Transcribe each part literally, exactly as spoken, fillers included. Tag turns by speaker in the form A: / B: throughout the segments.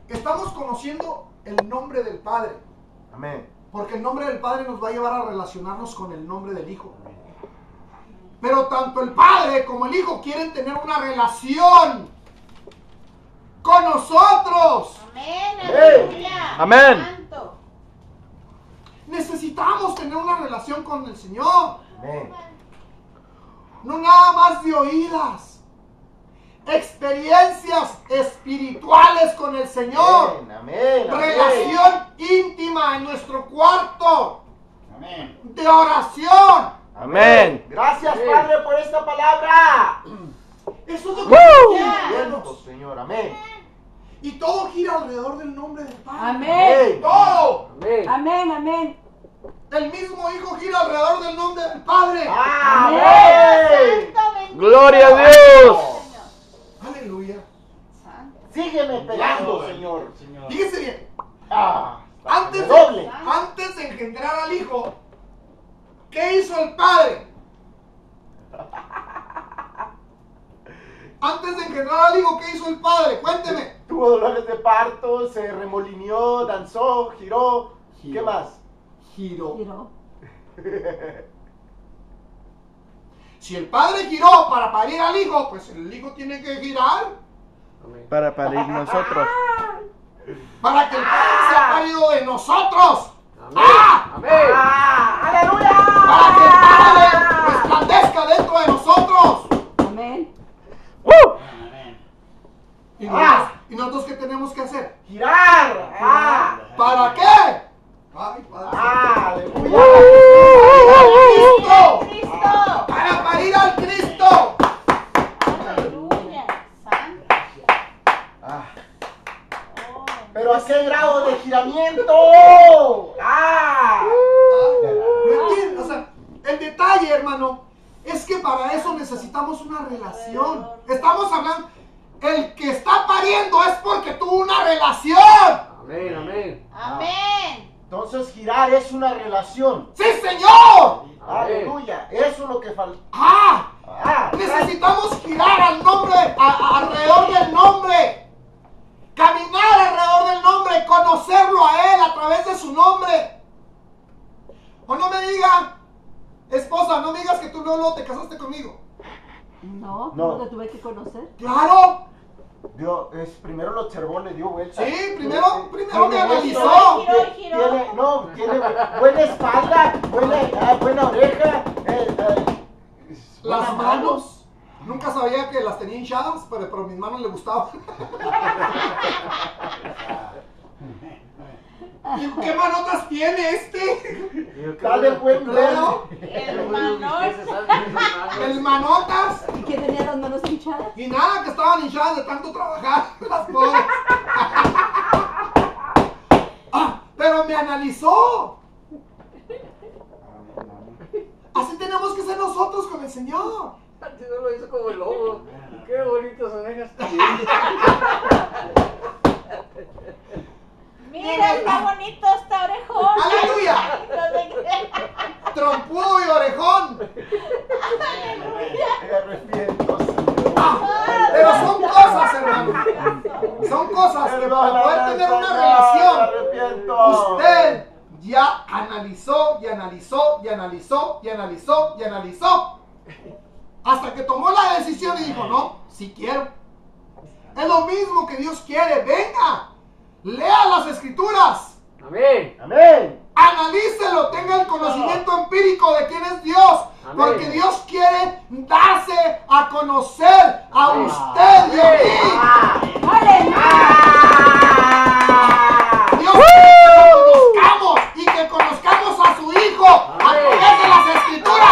A: estamos conociendo el nombre del Padre.
B: Amén.
A: Porque el nombre del Padre nos va a llevar a relacionarnos con el nombre del Hijo. Pero tanto el Padre como el Hijo quieren tener una relación con nosotros.
C: Amén. Aleluya.
B: Amén.
C: Santo.
A: Necesitamos tener una relación con el Señor.
B: Amén.
A: No nada más de oídas. Experiencias espirituales con el Señor.
B: Amén. Amén.
A: Relación íntima en nuestro cuarto.
D: Amén.
A: De oración.
B: Amén. Gracias, Padre, por esta palabra.
A: Eso es lo que
B: ¡Woo!
A: queremos,
B: Cierto, Señor. Amén.
A: Y todo gira alrededor del nombre del Padre.
E: Amén.
A: Todo.
B: Amén.
E: Amén, amén.
A: El mismo Hijo gira alrededor del nombre del Padre.
B: Amén.
C: Santo, bendito.
B: Gloria a Dios.
A: Aleluya.
C: Santo.
B: Sígueme pegando, Señor.
D: Señor.
A: Fíjese bien.
B: Ah,
A: Antes de,
B: doble.
A: antes de engendrar al Hijo, ¿qué hizo el Padre? Antes de engendrar al Hijo, ¿qué hizo el Padre? Cuénteme.
B: Tuvo dolores de parto, se remolineó, danzó, giró. ¿Qué
D: Giró.
B: más?
A: Giró.
E: Giró.
A: Si el Padre giró para parir al Hijo, pues el Hijo tiene que girar
B: Para parir nosotros.
A: para que el Padre sea parido de nosotros. ¡Ah!
B: Amén. ¡Aleluya!
A: Para que el Padre resplandezca dentro de nosotros.
E: Amén.
D: Amén.
A: ¿Y nosotros, ¿y nosotros qué tenemos que hacer?
B: Girar. Ah,
A: ¿Para qué? Ay, Padre.
B: ah, aleluya.
A: ¡Cristo!
C: Cristo.
A: ¡Para parir al Cristo!
C: Aleluya. Santo.
B: Ah,
C: Oh.
B: pero ¿a qué grado de giramiento? Ah.
A: ¿Me entiendes? O sea, el detalle, hermano, es que para eso necesitamos una relación. Estamos hablando, el que está pariendo es porque tuvo una relación.
F: Amén, amén.
C: Amén.
B: Entonces girar es una relación.
A: ¡Sí, señor!
B: Aleluya. Eso es lo que falta.
A: ¡Ah!
B: Ah,
A: Necesitamos girar al nombre, a- a- alrededor del nombre. Caminar alrededor del nombre, conocerlo a Él a través de su nombre. O no me diga, esposa, no me digas que tú luego, luego te casaste conmigo.
E: No,
B: No.
E: no te tuve que conocer.
A: ¡Claro!
B: Dios, es, primero lo observó, le dio vuelta.
A: Sí, primero- primero me
B: Tiene
A: analizó.
B: esto,
C: Giró,
B: tie-
C: giró.
B: Tiene, no, tiene buena espalda, buena, ah, buena oreja. eh, eh,
A: Las
B: buenas
A: manos. Nunca sabía que las tenía hinchadas, pero, pero a mis manos le gustaban. ¿Y qué manotas tiene este?
B: Dale buen
A: Claro.
B: ver.
C: El manón.
A: El manotas.
E: ¿Y quién tenía las manos hinchadas?
A: Y nada, que estaban hinchadas de tanto trabajar, las pobres. Ah, pero me analizó. Así tenemos que ser nosotros con el Señor.
F: Antes no lo hizo como el lobo. Qué bonitas orejas tiene.
C: Mira, está bonito, está orejón.
A: ¡Aleluya!
C: No sé qué.
A: Trompudo y orejón.
B: Me arrepiento, Señor.
A: Ah, pero son cosas, hermano. Son cosas que para poder tener una
B: Me
A: relación,
B: arrepiento.
A: usted ya analizó y analizó y analizó y analizó y analizó. Hasta que tomó la decisión y dijo, no, sí quiero. Es lo mismo que Dios quiere. Venga, lea las escrituras.
F: Amén.
B: Amén.
A: Analícelo, tenga el conocimiento empírico de quién es Dios.
F: Amén.
A: Porque Dios quiere darse a conocer a
F: Amén.
A: usted y a mí. Dios quiere que lo conozcamos y que conozcamos a su Hijo a través de las escrituras.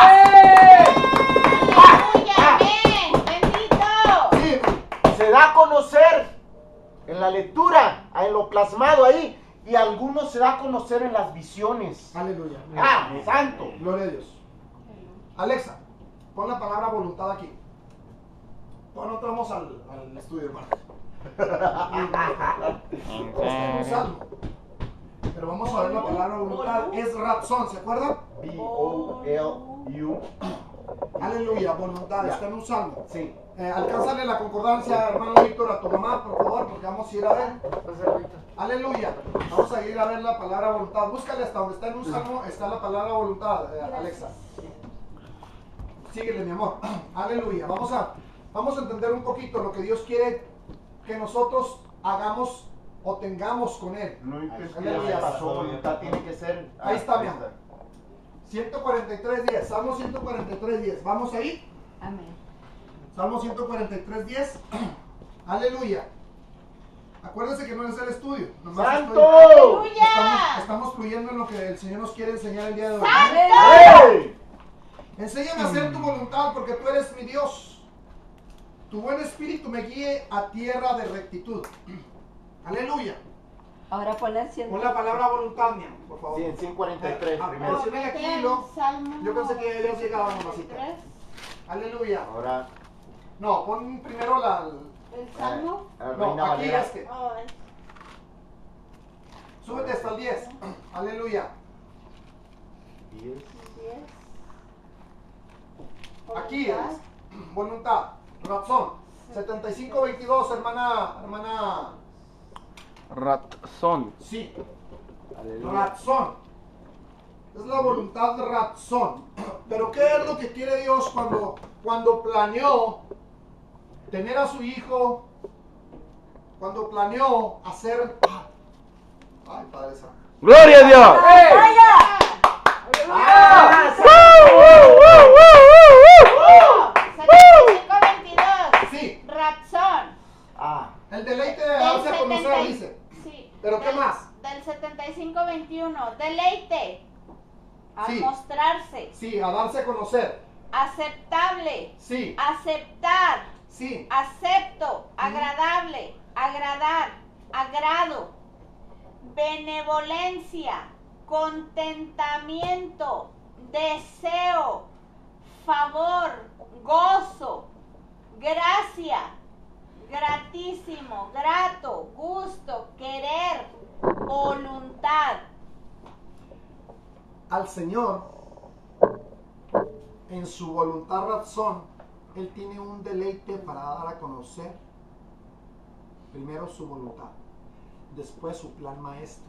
C: Aleluya, amén. Bendito.
A: Sí,
B: Se da a conocer en la lectura, en lo plasmado ahí, y algunos se da a conocer en las visiones.
A: aleluya.
B: Ah, santo.
A: Gloria a Dios. Alexa, pon la palabra voluntad aquí. Bueno, entramos al, al estudio, hermano. Vamos a hacer un salmo. Pero vamos a ver la palabra voluntad. Es razón, ¿se acuerdan?
B: B O L U.
A: Aleluya, voluntad.
B: Ya.
A: Está en un salmo.
B: Sí.
A: Eh, alcánzale la concordancia, hermano Víctor, a tu mamá, por favor, porque vamos a ir a ver. Aleluya. Vamos a ir a ver la palabra voluntad. Búscale hasta donde está en un salmo, está la palabra voluntad, eh, Alexa. Síguele, mi amor. Aleluya. Vamos a, vamos a entender un poquito lo que Dios quiere que nosotros hagamos o tengamos con Él.
B: No importa
A: Aleluya.
B: qué pasó, voluntad tiene que ser.
A: Ahí está, mi amor. ciento cuarenta y tres, diez. Salmo ciento cuarenta y tres, diez. Vamos ahí.
E: Amén.
A: Salmo ciento cuarenta y tres, diez. Aleluya. Acuérdense que no es el estudio. nomás
B: ¡Santo!
A: estoy- Estamos, estamos fluyendo en lo que el Señor nos quiere enseñar el día de hoy.
B: ¡Ey!
A: Enséñame a hacer tu voluntad porque tú eres mi Dios. Tu buen espíritu me guíe a tierra de rectitud. Aleluya.
E: Ahora poner cien.
A: Pon la palabra voluntad, mi amor, por favor.
B: Sí, en ciento cuarenta y tres
A: Ah,
B: primero.
A: si ven aquí, lo-
C: Salmo
A: yo pensé que ya habías llegado, mamacita.
C: noventa y tres.
A: Aleluya.
B: Ahora,
A: No, pon primero la...
C: El salmo.
B: eh,
A: No,
B: Reina
A: aquí
B: Valera.
A: es que...
C: Oh, es-
A: Súbete hasta el diez. Aleluya.
B: diez.
C: diez.
A: Aquí
C: Voluntad.
A: es. Voluntad. Razón. setenta y cinco veintidós, hermana... Hermana...
G: Razón.
A: Sí.
B: Aleluya.
A: Razón. Es la voluntad de razón. Pero ¿qué es lo que quiere Dios cuando, cuando planeó tener a su hijo? Cuando planeó hacer... Ay, Padre Santo.
G: ¡Gloria a Dios!
B: ¡Ah!
C: setenta y cinco veintidós.
A: Sí,
C: Razón.
B: Ah,
A: el deleite de
C: Del
A: darse a conocer,
C: setenta y-
A: dice.
C: Sí.
A: ¿Pero qué
C: Del-
A: más?
C: Del setenta y cinco veintiuno. Deleite. Al
A: Sí.
C: mostrarse.
A: Sí, a darse a conocer.
C: Aceptable.
A: Sí,
C: Aceptar.
A: sí.
C: Acepto. Agradable. Agradar. Agrado. Benevolencia. Contentamiento. Deseo. Favor. Gozo. Gracia. Gratísimo. Grato. Gusto. Querer. Voluntad.
A: Al Señor, en su voluntad razón, Él tiene un deleite para dar a conocer primero su voluntad, después su plan maestro.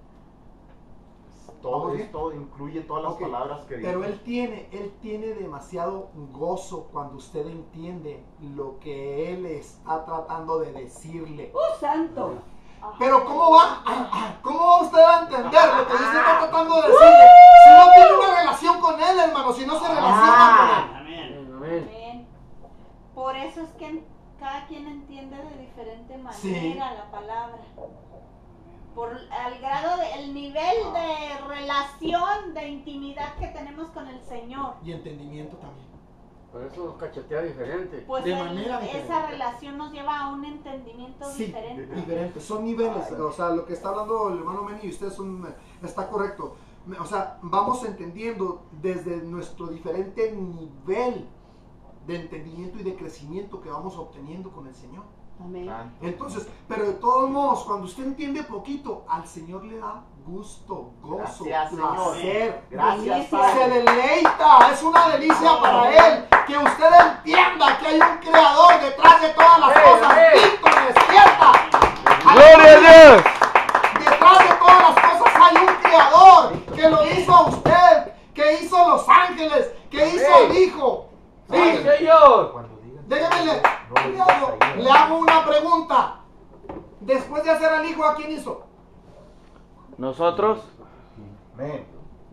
B: todo
A: ¿Vamos bien?
B: esto incluye todas las
A: Ok,
B: palabras que dice.
A: Pero Él tiene, Él tiene demasiado gozo cuando usted entiende lo que Él está tratando de decirle.
E: ¡Uh, santo!
A: Pero ¿cómo va? ¿Cómo va usted a entender lo que usted está tratando de decirle? Si no tiene una relación con Él, hermano, si no se relaciona con Él.
D: Amén.
F: Amén.
C: Amén. Por eso es que cada quien entiende de diferente manera
A: Sí.
C: la palabra. Por al grado de, el nivel de relación, de intimidad que tenemos con el Señor.
A: Y entendimiento también.
F: Por eso nos cachetea diferente.
C: Pues
A: De
C: el-
A: manera diferente.
C: esa relación nos lleva a un entendimiento
A: Sí,
C: diferente.
A: diferentes, son niveles, o sea, lo que está hablando el hermano Meni y usted son, está correcto. O sea, vamos entendiendo desde nuestro diferente nivel de entendimiento y de crecimiento que vamos obteniendo con el Señor.
E: Amén.
B: Santo.
A: Entonces, pero de todos modos, cuando usted entiende poquito, al Señor le da gusto, gozo,
B: Gracias, Señor.
A: placer.
B: Gracias,
E: Delicia.
A: Se
B: Padre.
A: deleita, es una delicia para Él que usted entienda que hay un creador detrás de todas las
F: Amén,
A: cosas.
F: amén.
A: Víctor, despierta.
G: ¡Gloria a Dios!
A: Detrás de todas las cosas hay un creador que lo hizo a usted, que hizo los ángeles, que hizo
F: Amén.
A: al Hijo.
F: ¡Sí,
A: Sí.
F: Señor!
B: Cuando digan-
A: Déjeme le,
B: No
A: le hago,
B: digas ahí.
A: le hago una pregunta. Después de hacer al Hijo, ¿a quién hizo?
G: Nosotros,
B: Amén.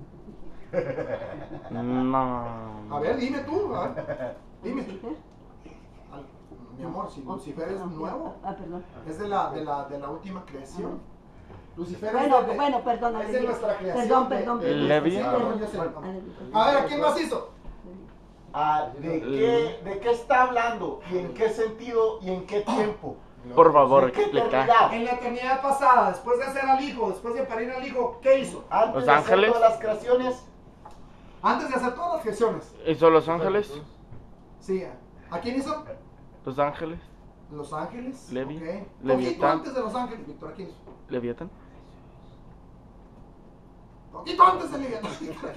G: no.
A: A ver, dime tú. a ver. Dime.
E: ¿Lucifer?
A: Al- Mi amor, si Lucifer es nuevo,
E: Ah, perdón.
A: es de la, de la, de la última creación. Lucifer
E: Bueno,
A: es de,
E: bueno, perdón.
A: es de nuestra creación.
E: Perdón,
A: de-
E: perdón.
A: de-
E: perdón.
G: Levi.
A: sí,
E: Perdón.
A: ya sé.
E: Ah,
A: A ver, ¿a quién más hizo?
B: Ah, ¿de, qué, ¿De qué está hablando? ¿Y en qué sentido? ¿Y en qué tiempo?
G: Por favor,
B: ¿De qué
G: explica.
B: eternidad?
A: En la eternidad pasada, después de hacer al Hijo, después de parir al Hijo, ¿qué hizo?
B: Antes
G: Los
B: de hacer
G: ángeles.
B: todas las creaciones,
A: Antes de hacer todas las creaciones.
G: ¿Hizo Los Ángeles?
A: Sí. ¿A quién hizo?
G: ¿Los Ángeles?
A: Los Ángeles.
G: Levi.
A: Ok. Poquito
G: Leviatán.
A: antes de Los Ángeles, Víctor, ¿a quién hizo?
G: ¿Leviatán?
A: Poquito antes del Leviatán.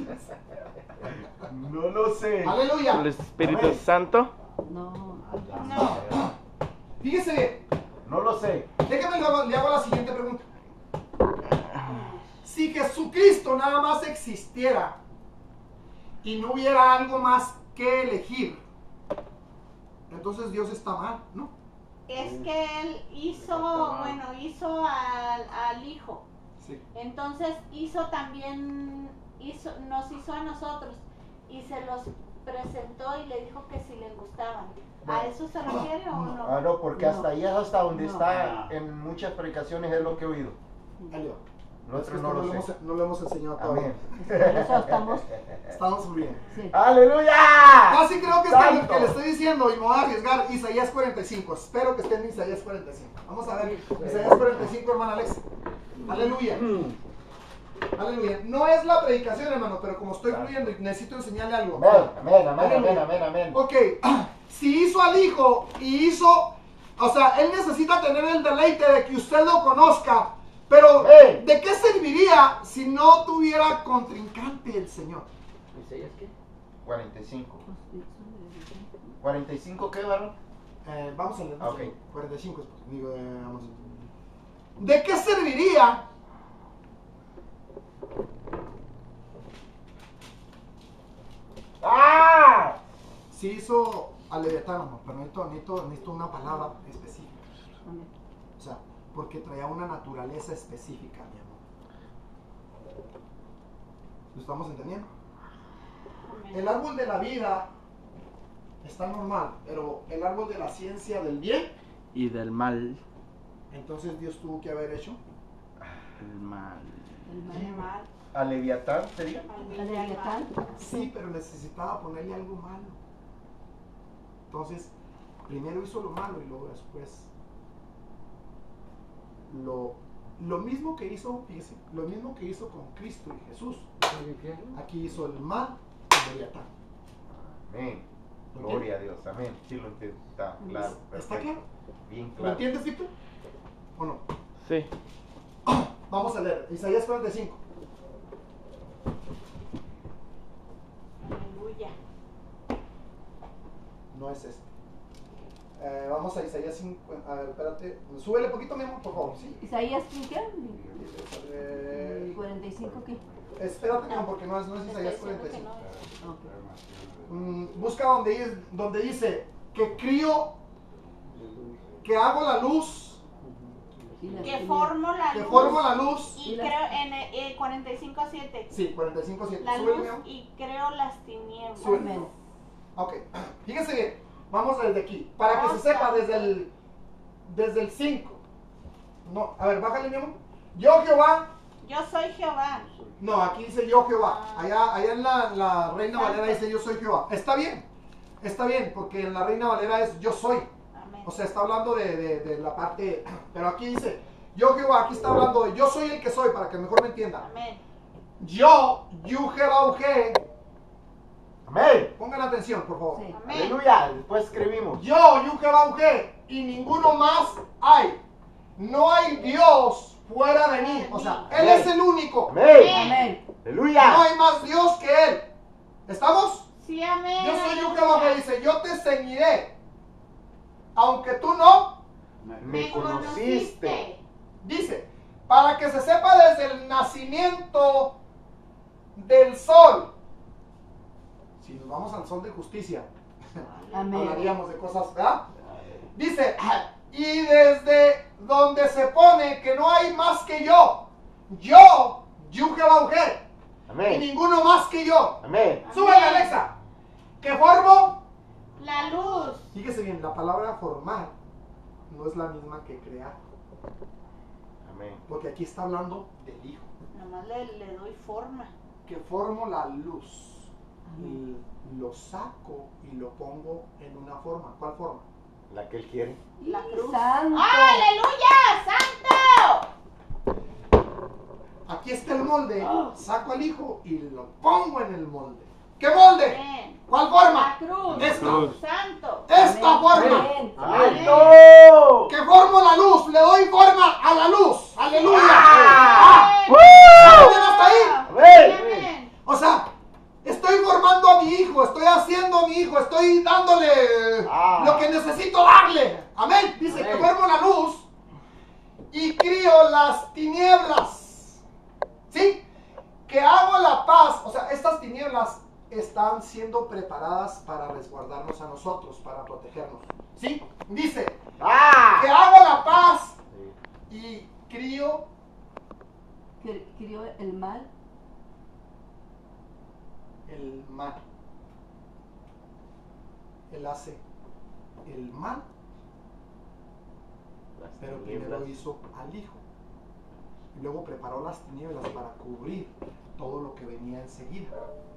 B: No lo sé.
G: ¿El
A: Aleluya.
G: Espíritu
B: Amén.
G: Santo?
E: No.
C: No.
A: Fíjese bien.
B: No lo sé.
A: Déjeme le hago, le hago la siguiente pregunta. Si Jesucristo nada más existiera y no hubiera algo más que elegir, entonces Dios está mal, ¿no?
C: Es que él hizo, bueno, hizo al, al hijo.
A: Sí.
C: Entonces hizo también, hizo, nos hizo a nosotros y se los presentó y le dijo que si le gustaban. ¿A eso se refiere o no?
B: Ah, no, porque
E: No.
B: hasta ahí es hasta donde
E: No.
B: está en muchas predicaciones es lo que he oído.
A: Ahí va.
B: Lo
A: Es que
B: otro
A: esto
B: no
A: no,
B: lo
A: lo
B: sé.
A: hemos, no lo hemos enseñado todavía.
B: Amén.
E: Por eso estamos.
A: Estamos muy bien.
E: Sí.
B: ¡Aleluya!
A: Casi creo que está lo
B: Santo.
A: que le estoy diciendo y me voy a arriesgar. Isaías cuarenta y cinco. Espero que esté en Isaías cuarenta y cinco. Vamos a ver. Isaías cuarenta y cinco, hermana Alex. Aleluya. Aleluya. No es la predicación, hermano, pero como estoy fluyendo y necesito enseñarle algo.
B: Amén, amén, amén, amén, amén, amén.
A: Ok, si hizo al hijo y hizo, o sea, él necesita tener el deleite de que usted lo conozca, pero
B: Hey.
A: ¿de qué serviría si no tuviera contrincante el Señor?
F: ¿Isaías qué?
B: cuarenta y cinco. ¿cuarenta y cinco qué, varón?
A: Eh, vamos a leer.
B: Ok.
A: cuarenta y cinco, es- digo, eh, vamos a- ¿de qué serviría
B: ¡Ah!
A: si hizo al Leviatán, amor? Pero necesito, necesito, necesito una palabra específica.
E: Amén.
A: O sea, porque traía una naturaleza específica, mi amor. ¿Lo estamos entendiendo? El árbol de la vida está normal, pero el árbol de la ciencia del bien,
G: Y del mal.
A: entonces Dios tuvo que haber hecho.
G: El mal.
E: El
C: Qué
E: mal.
C: mal.
B: ¿A Leviatán sería?
E: La Leviatán.
A: Sí, pero necesitaba ponerle algo malo. Entonces, primero hizo lo malo y luego después lo, lo mismo que hizo, fíjese, lo mismo que hizo con Cristo y Jesús.
F: ¿Oye, qué?
A: Aquí hizo el mal y el Leviatán.
B: Amén.
A: ¿Lo
B: Gloria a Dios, amén. Sí lo entiendo. Está claro.
A: ¿Está
B: perfecto.
A: claro?
B: Bien
A: ¿Lo
B: claro.
A: entiendes, Víctor? ¿O no?
G: Sí.
A: Vamos a leer Isaías cuarenta y cinco.
C: Aleluya.
A: No es este. Eh, vamos a Isaías cinco. A ver, espérate. Súbele poquito, mi amor, por favor. ¿Sí?
E: ¿Isaías qué?
A: Eh,
E: ¿El cuarenta y cinco qué?
A: espérate, mi amor, porque no es, no es
C: Te
A: Isaías
C: estoy
A: cuarenta y
C: diciendo
A: cinco.
C: que
E: Ok.
A: Mm, busca donde, dice- donde dice que crío, que hago la luz,
E: Sí,
C: no.
E: la
C: Que
E: tenía.
C: formo la
A: que
C: luz.
A: formo la luz.
C: Y
E: Y las-
C: creo en el, eh, cuarenta y cinco siete.
A: Sí, cuarenta y cinco siete.
C: La
A: Súbele,
C: luz
A: mi amor.
C: y creo las tinieblas.
A: Sube.
E: Amén.
A: Ok, fíjense bien. Vamos desde aquí. Para que se sepa desde el desde el cinco. No, a ver, bájale, mi amor. Yo Jehová.
C: Yo soy Jehová.
A: No, aquí dice yo Jehová.
C: Ah.
A: Allá, allá en la, la Reina
C: Santo.
A: Valera dice yo soy Jehová. Está bien. Está bien, porque en la Reina Valera es yo soy.
C: Amén.
A: O sea, está hablando de, de- de la parte. Pero aquí dice yo Jehová. Aquí está hablando de yo soy el que soy, para que mejor me entiendan.
C: Amén.
A: Yo, Yu Jehová Uje.
B: Amén.
A: Pongan atención, por favor.
E: Sí.
C: Amén.
B: Aleluya. Después escribimos.
A: Yo, Yu Jehová Uje, y ninguno más hay. No hay Dios fuera de mí. O sea, Él
B: Amén.
A: es el único.
B: Amén.
E: Amén.
A: No
B: Aleluya.
A: hay más Dios que Él. ¿Estamos?
C: Sí, amén.
A: Yo soy Yu
C: aleluya.
A: Jehová Uje, dice, yo te ceñiré. Aunque tú no,
B: Me conociste.
A: dice, para que se sepa desde el nacimiento del sol. Si nos vamos al sol de justicia,
E: Amén.
A: hablaríamos de cosas, ¿verdad? Dice, y desde donde se pone que no hay más que yo, yo, Yu Jehová Uje, y
B: Amén.
A: ninguno más que yo.
B: Amén.
A: Súbele, Alexa, que formo.
C: La luz.
A: Fíjese bien, la palabra formar no es la misma que crear,
B: Amén.
A: porque aquí está hablando del Hijo,
C: Nomás le, le doy forma.
A: que formo la luz.
E: Amén.
A: Y lo saco y lo pongo en una forma. ¿Cuál forma?
B: La que él quiere.
C: La cruz.
E: Santo.
C: ¡Aleluya! ¡Santo!
A: Aquí está el molde. Saco al Hijo y lo pongo en el molde. ¿Qué molde?
C: Amén.
A: ¿Cuál
C: La
A: forma?
C: cruz.
A: Esta.
G: Cruz.
C: Santo.
A: Esta
E: Amén.
A: forma.
E: Amén.
B: ¡Santo!
A: Que formo la luz. Le doy forma a la luz. Aleluya.
B: ¡Ah!
A: Ah, ¿bien hasta ahí?
B: Amén.
A: las tinieblas. ¿Sí? Que hago la paz. O sea, estas tinieblas están siendo preparadas para resguardarnos a nosotros, para protegernos. ¿Sí? Dice,
B: ¡Ah!
A: que hago la paz y crío
E: Cri- Crió el mal.
A: el mal. Él hace el mal,
B: Las
A: pero
B: tinieblas.
A: primero hizo al Hijo. Y luego preparó las tinieblas para cubrir todo lo que venía enseguida.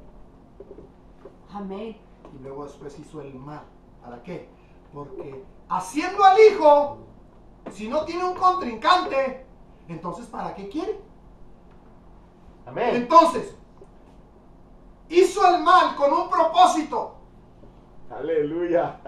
E: Amén.
A: Y luego después hizo el mal. ¿Para qué? Porque haciendo al Hijo, si no tiene un contrincante, entonces ¿para qué quiere?
B: Amén.
A: Entonces, hizo el mal con un propósito.
B: Aleluya.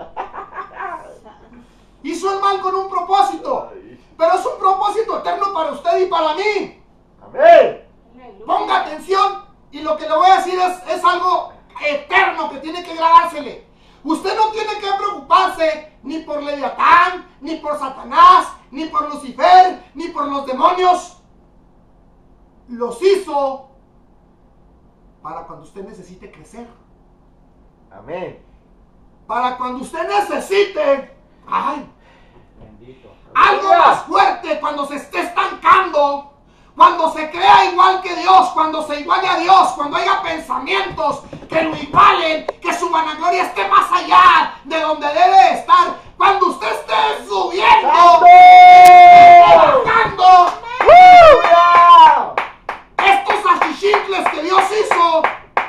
A: Hizo el mal con un propósito.
B: Ay.
A: Pero es un propósito eterno para usted y para mí.
B: Amén.
C: Aleluya.
A: Ponga atención. Y lo que le voy a decir es, es algo eterno que tiene que gradársele. Usted no tiene que preocuparse ni por Leviatán, ni por Satanás, ni por Lucifer, ni por los demonios. Los hizo para cuando usted necesite crecer.
B: Amén.
A: Para cuando usted necesite, ay,
F: Bendito.
A: algo más fuerte, cuando se esté estancando, cuando se crea igual que Dios, cuando se iguale a Dios, cuando haya pensamientos que lo igualen, que su vanagloria esté más allá de donde debe estar, cuando usted esté subiendo,
B: ¡Santo!
A: bajando,
B: ¡Aleluya!
A: estos achichicles que Dios hizo,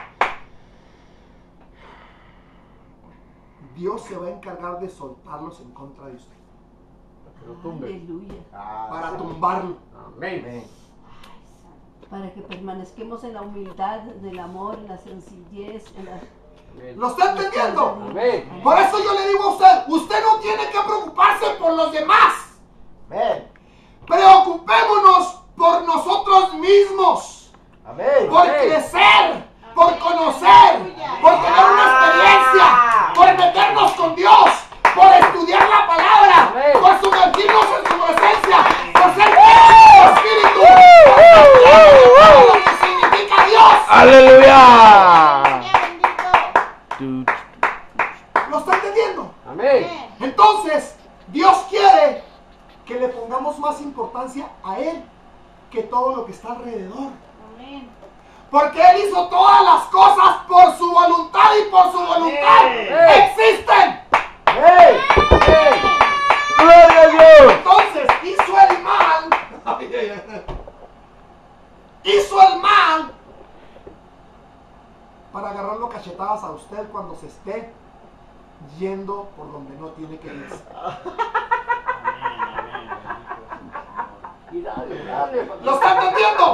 A: Dios se va a encargar de soltarlos en contra de usted,
F: Que lo tumbe.
E: Aleluya.
A: para tumbarlo.
F: Amén.
B: Amén.
E: Para que permanezcamos en la humildad, en el amor, en la sencillez, en la...
F: Amén.
A: ¿Lo está entendiendo?
F: Amén.
A: Por eso yo le digo a usted, usted no tiene que preocuparse por los demás.
B: Amén.
A: Preocupémonos por nosotros mismos,
B: Amén.
A: por
F: Amén.
A: crecer, por conocer, por tener una experiencia, por meternos con Dios, por estudiar la palabra,
F: Amén.
A: por sumergirnos en su presencia, por ser llenos de Espíritu, por saber lo que significa Dios.
G: ¡Aleluya!
C: Bendito.
A: ¿Lo está entendiendo?
F: Amén.
A: Entonces, Dios quiere que le pongamos más importancia a Él que todo lo que está alrededor.
C: Amén.
A: Porque Él hizo todas las cosas por su voluntad y por su voluntad
B: Amén.
A: existen.
B: Amén. Amén.
G: ¡Gloria a Dios!
A: Entonces, hizo el mal. Hizo el mal para agarrarlo cachetadas a usted cuando se esté yendo por donde no tiene que irse.
F: Y dale, dale.
A: ¿Lo está entendiendo?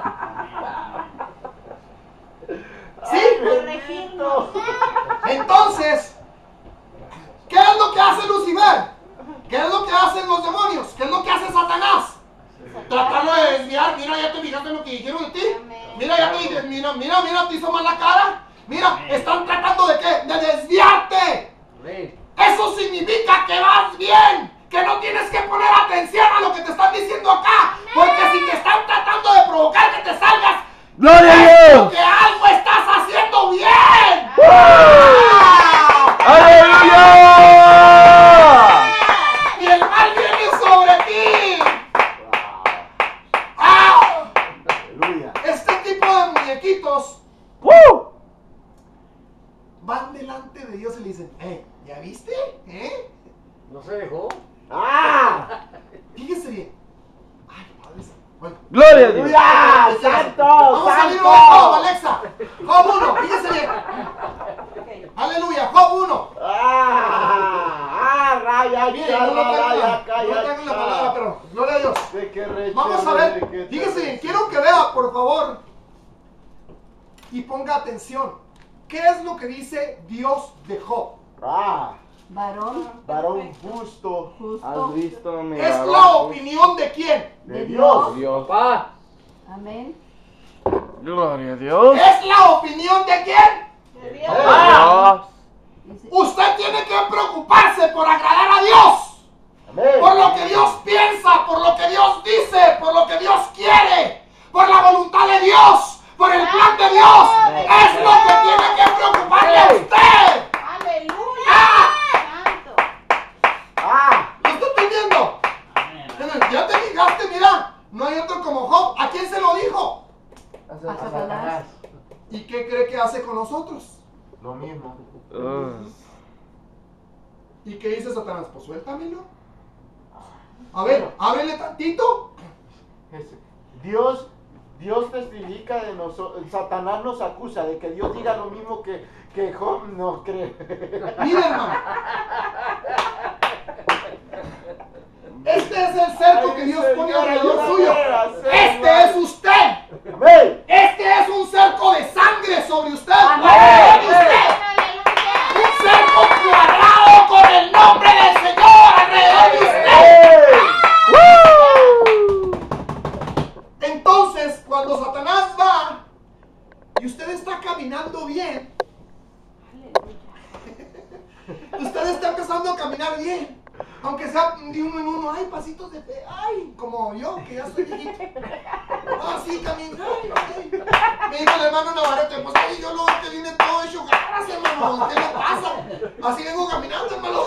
A: ¿Sí?
C: Corregirnos.
A: Entonces, ¿qué es lo que hace Lucifer? ¿Qué es lo que hacen los demonios? ¿Qué es lo que hace Satanás? Tratarlo de desviar. Mira, ya te fijaste en lo que dijeron de ti. Mira, ya te dije, mira, mira, mira, te hizo mal la cara. Mira, están tratando de qué? De desviarte.
F: Amén.
A: Eso significa que vas bien, que no tienes que poner atención a lo que te están diciendo acá, porque si te están tratando de provocar que te salgas,
G: ¡Gloria a
A: es
G: Dios!
A: porque algo estás haciendo bien.
G: ¡Aleluya!
A: Y el mal viene sobre ti. ¡Ah!
B: Aleluya.
A: Este tipo de muñequitos
G: ¡Uh!
A: van delante de Dios y le dicen, eh, ¿ya viste? ¿Eh?
F: No se dejó.
B: ¡Ah!
A: Fíjese bien. Ay, Padre Santo. Bueno.
G: ¡Gloria a Dios!
B: ¡Aleluya! ¡Santo!
A: Vamos a abrir
B: ¡Santo!
A: Job, Alexa. Job uno, fíjese bien.
C: Ok.
A: Aleluya, Job uno.
B: ¡Ah! ¡Ah! ¡Raya!
A: Mire, no lo tengo,
B: raya,
A: la, no tengo la palabra, pero gloria a Dios.
B: De que reche,
A: Vamos a
B: de
A: ver,
B: que te
A: fíjese bien,
B: reche.
A: quiero que vea, por favor, y ponga atención. ¿Qué es lo que dice Dios de Job?
B: ¡Ah!
E: Varón
B: Varón justo
G: ¿Has
E: justo.
G: visto mi
A: Es
G: varón
A: la opinión de quién.
B: de
E: De
B: Dios.
G: Dios.
F: Papá.
E: Amén.
G: ¡Gloria a Dios!
A: Es la opinión de quién.
C: De Dios.
G: ¡Ah!
E: Dice,
A: Usted tiene que preocuparse por agradar a Dios,
B: Amén.
A: por lo que Dios piensa, por lo que Dios dice, por No hay otro como Job. ¿A quién se lo dijo?
B: A
E: A Satanás.
A: ¿Y qué cree que hace con nosotros?
B: Lo mismo.
G: Uh.
A: ¿Y qué dice Satanás? Pues suéltamelo. A ver, ábrele tantito.
B: Ese- Dios, Dios testifica de nosotros. Satanás nos acusa de que Dios diga lo mismo que, que Job no cree.
A: Mira, hermano. Este es el cerco que Dios pone alrededor suyo. Este es usted.
B: Amén.
A: Este es un cerco de sangre sobre usted.
E: Amén.
A: Sobre usted. Un cerco cuadrado con el nombre del Señor alrededor de usted. Entonces, cuando Satanás va y usted está caminando bien, usted está empezando a caminar bien. Aunque sea de uno en uno, ay, pasitos de fe, ay, como yo, que ya soy viejito. Así camino, ay, ay. Me dijo el hermano Navarrete, pues ay, yo lo veo que viene todo hecho garras, hermano, ¿qué le pasa? Así vengo caminando, hermano.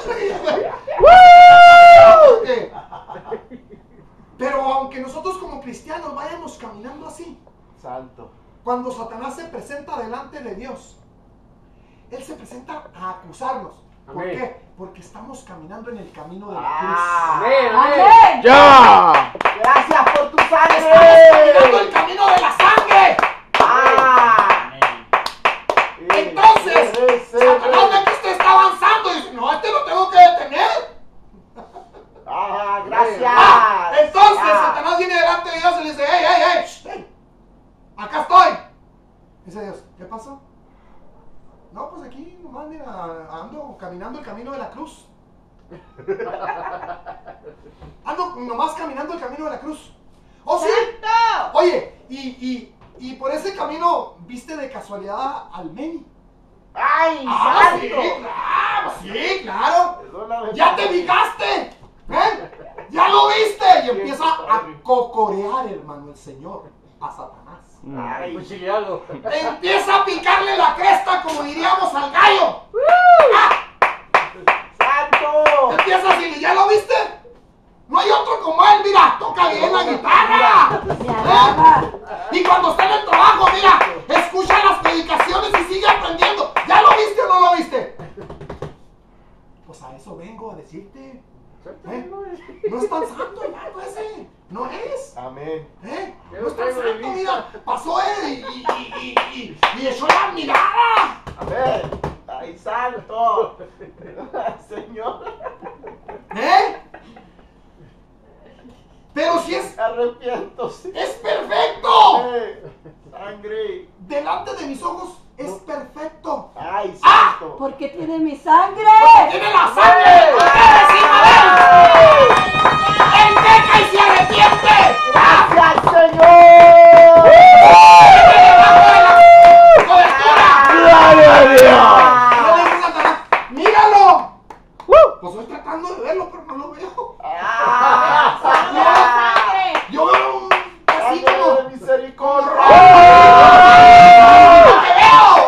A: Eh, Pero aunque nosotros como cristianos vayamos caminando así,
B: Santo.
A: cuando Satanás se presenta delante de Dios, él se presenta a acusarnos. ¿Por
F: Amén.
A: qué? Porque estamos caminando en el camino de la
B: Ah,
F: Amén, amén.
E: Amén.
G: ¡Ya!
B: gracias por tu
A: cruz. Estamos
B: sangre.
A: caminando el camino de la sangre.
B: Ah,
A: Entonces,
B: ese-
A: Satanás ve que usted está avanzando y dice, no, este lo tengo que detener.
B: Ah, gracias.
A: Ah, entonces
B: Ah.
A: Satanás viene delante de Dios y le dice, hey, hey, hey, shh, hey, acá estoy. Dice Dios, ¿qué pasó? No, pues aquí nomás, mira, ando caminando el camino de la cruz. Ando nomás caminando el camino de la cruz. ¿Oh, sí?
C: ¡Santo!
A: Oye, y, y, y por ese camino viste de casualidad al Meni.
B: ¡Ay,
A: Ah, sí,
B: santo!
A: claro, sí, claro.
B: Perdóname.
A: ¡Ya te fijaste! ¿Eh? ¡Ya lo viste! Y empieza a cocorear, hermano, el Señor a Satanás.
B: Ay,
F: Cuchilleado.
A: Empieza a picarle la cresta, como diríamos al gallo.
B: santo.
A: Empieza así, ¿ya lo viste? No hay otro como él, mira, toca bien la guitarra.
E: Me alaba.
A: Y cuando está en el trabajo, mira, escucha las predicaciones y sigue aprendiendo. ¿Ya lo viste o no lo viste? Pues a eso vengo a decirte. ¿Eh? No es tan santo, hermano, ese. No es.
B: Amén.
A: ¿Eh?
F: Yo
A: No
F: lo
A: es tan
F: traigo de
A: santo,
F: vista.
A: mira. Pasó él y, y, y, y, y, y echó la mirada.
B: Amén. Ay, santo. Señor.
A: ¿Eh? Pero si es,
B: Arrepiento. sí.
A: es perfecto.
B: Eh, Sangre.
A: Delante de mis ojos es perfecto.
B: Ay,
A: ¡Ah!
B: santo.
E: Porque tiene mi sangre.
A: Tiene la sangre. Encima de él. Él peca y se arrepiente.
B: Gracias, Señor.
A: ¡Cobertura!
G: ¡Gloria a Dios!
A: No le dice Satanás, ¡míralo! Pues estoy tratando de verlo, pero no lo veo.
B: Ah,
C: ¡Sangre!
B: santo.
C: ¡Sangre!
A: Yo veo un así
B: Sangre
A: como
B: de misericordia.
A: ¡lo que veo!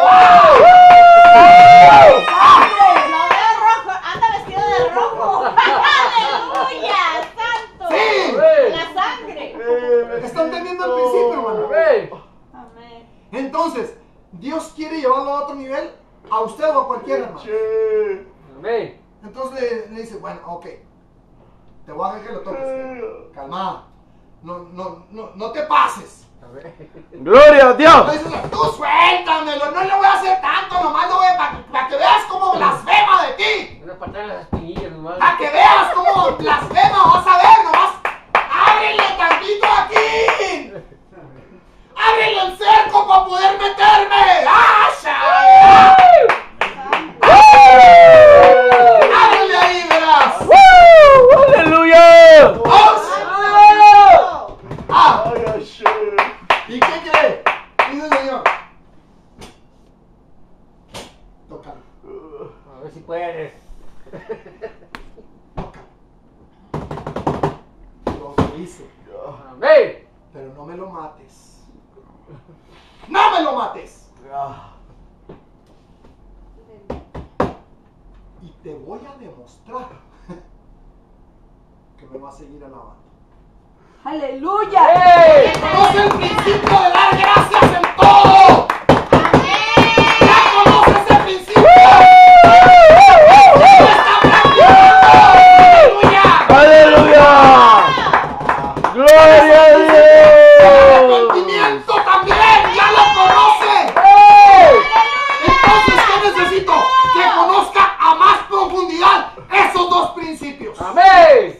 C: ¡Sangre! ¡Lo veo rojo! ¡Anda vestido de rojo! ¡Aleluya! ¡Santo!
A: Sí.
C: ¡La sangre!
B: Eh,
A: ¿Están entendiendo el principio, hermano?
F: Amén.
C: Amén.
A: Entonces, Dios quiere llevarlo a otro nivel, a usted o a cualquiera, hermano.
B: Che.
F: Amén.
A: Entonces le, le dice, bueno, ok, te voy a dejar que lo toques. Calma, no, no, no, no te pases.
F: Amén.
G: ¡Gloria a
A: Le
G: Dios!
A: dices, tú suéltamelo, no le voy a hacer tanto, nomás lo voy a para que veas cómo blasfema de ti.
F: Una patada en las espinillas nomás.
A: Para que veas cómo blasfema, vas a ver, nomás. Ábrele tantito aquí. Ábrele el cerco para poder meterme. ¡Ah, ya! Ábrele ahí, verás.
G: ¡Woo! ¡Aleluya!
A: ¡Oh!
C: ¡Santo!
A: ¡Ah!
B: Ay, ay, che.
A: ¿Y qué cree? Dice el Señor. Tócalo,
F: A ver si puedes.
A: tócalo. Lo hice,
F: Amén.
A: pero no me lo mates. ¡No me lo mates!
B: Ah,
A: Y te voy a demostrar que me vas a seguir alabando.
E: Aleluya.
G: ¡Ey!
A: Conoce el principio de dar gracias en todo. Ya conoce ese principio. Ya lo está practicando. ¡Aleluya!
G: ¡Aleluya! ¡Gloria a
A: El
G: Dios!
A: arrepentimiento también, ya lo conoce. Entonces, ¿qué necesito? Que conozca a más profundidad esos dos principios.
F: Amén.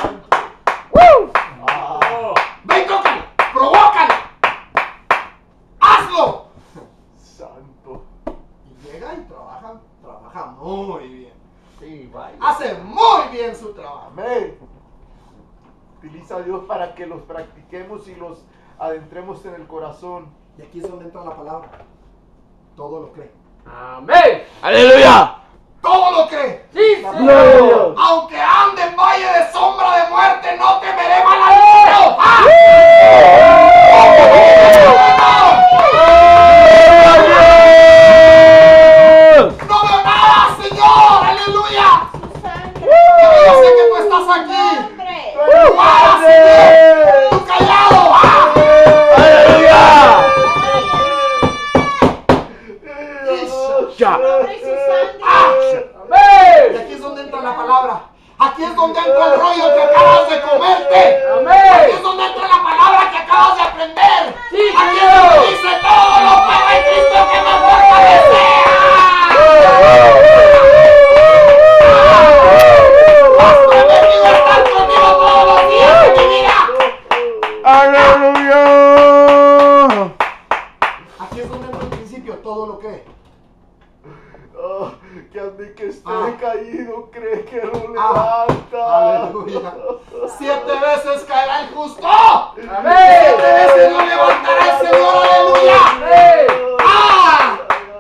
A: Ve y tócalo, provócalo, hazlo.
B: Santo.
A: Y llega y trabaja, trabaja muy bien.
B: Sí, vaya.
A: Hace muy bien su trabajo.
B: Amén. Utiliza a Dios para que los practiquemos y los adentremos en el corazón.
A: Y aquí es donde entra la palabra. Todo lo cree.
F: Amén.
G: ¡Aleluya!
A: Todo lo cree.
F: Sí,
G: ¡Gloria a
F: Señor.
G: Dios!
A: Aunque ande en valle de sombra de muerte, no temeré mal alguno. ¡Ah! No veo nada, Señor. Aleluya.
C: Su sangre.
A: Yo sé que tú estás aquí.
C: Hombre.
A: ¡Ah, Señor! ¡Tú callado! ¡Ah!
G: ¡Aleluya! ¡Ya!
C: Hombre y su sangre.
A: ¡Ah! Y
F: Amén.
A: aquí es donde entra la palabra. Aquí es donde entra el rollo que acabas de comerte.
F: Amén.
A: Aquí es donde entra la palabra que acabas de aprender.
F: Sí,
A: Aquí es
F: Señor.
A: donde dice todo lo puedo en Cristo que me fortalece. Has prometido estar conmigo todos los días de mi vida.
G: ¡Aleluya!
A: Aquí es donde entra el principio, todo lo que.
B: Oh, que ande que esté
A: Ah.
B: caído, cree que lo
A: Ah.
B: levanta.
A: Aleluya. Siete veces caerá el justo.
F: Amén.
A: Siete veces lo levantará el Señor. Aleluya.
F: Amén.
A: ¡Ah!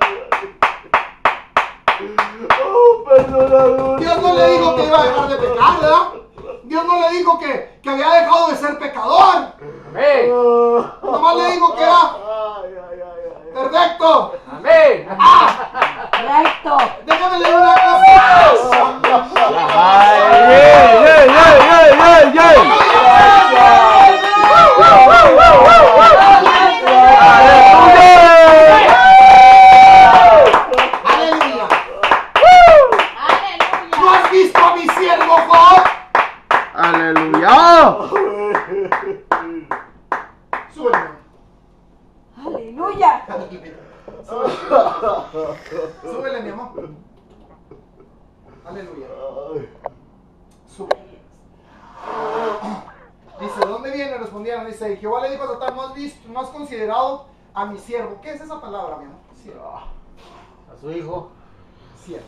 B: Oh, perdónalo.
A: Dios no le dijo que iba a dejar de pecar, ¿verdad? Dios no le dijo que, que había dejado de ser pecador.
F: Amén.
A: Nomás le dijo que era
B: Ay, ay, ay, ay.
A: perfecto.
F: Amén.
A: ¡Ah!
E: Recto.
A: Déjame leer una cosa.
G: ¡Ay, ey, ey, ey, ey, ey, ey!
A: Aleluya.
C: Aleluya.
A: ¿No has visto a mi siervo Job?
G: ¡Aleluya!
A: Súbele.
E: Aleluya.
A: Súbele, mi amor. Aleluya.
B: Ay.
A: Sube. Dice, ¿de dónde viene? Respondieron. Dice, Jehová le dijo a Satán, ¿no has visto, no has considerado a mi siervo? ¿Qué es esa palabra, mi amor? Siervo.
F: A su hijo.
A: Siervo.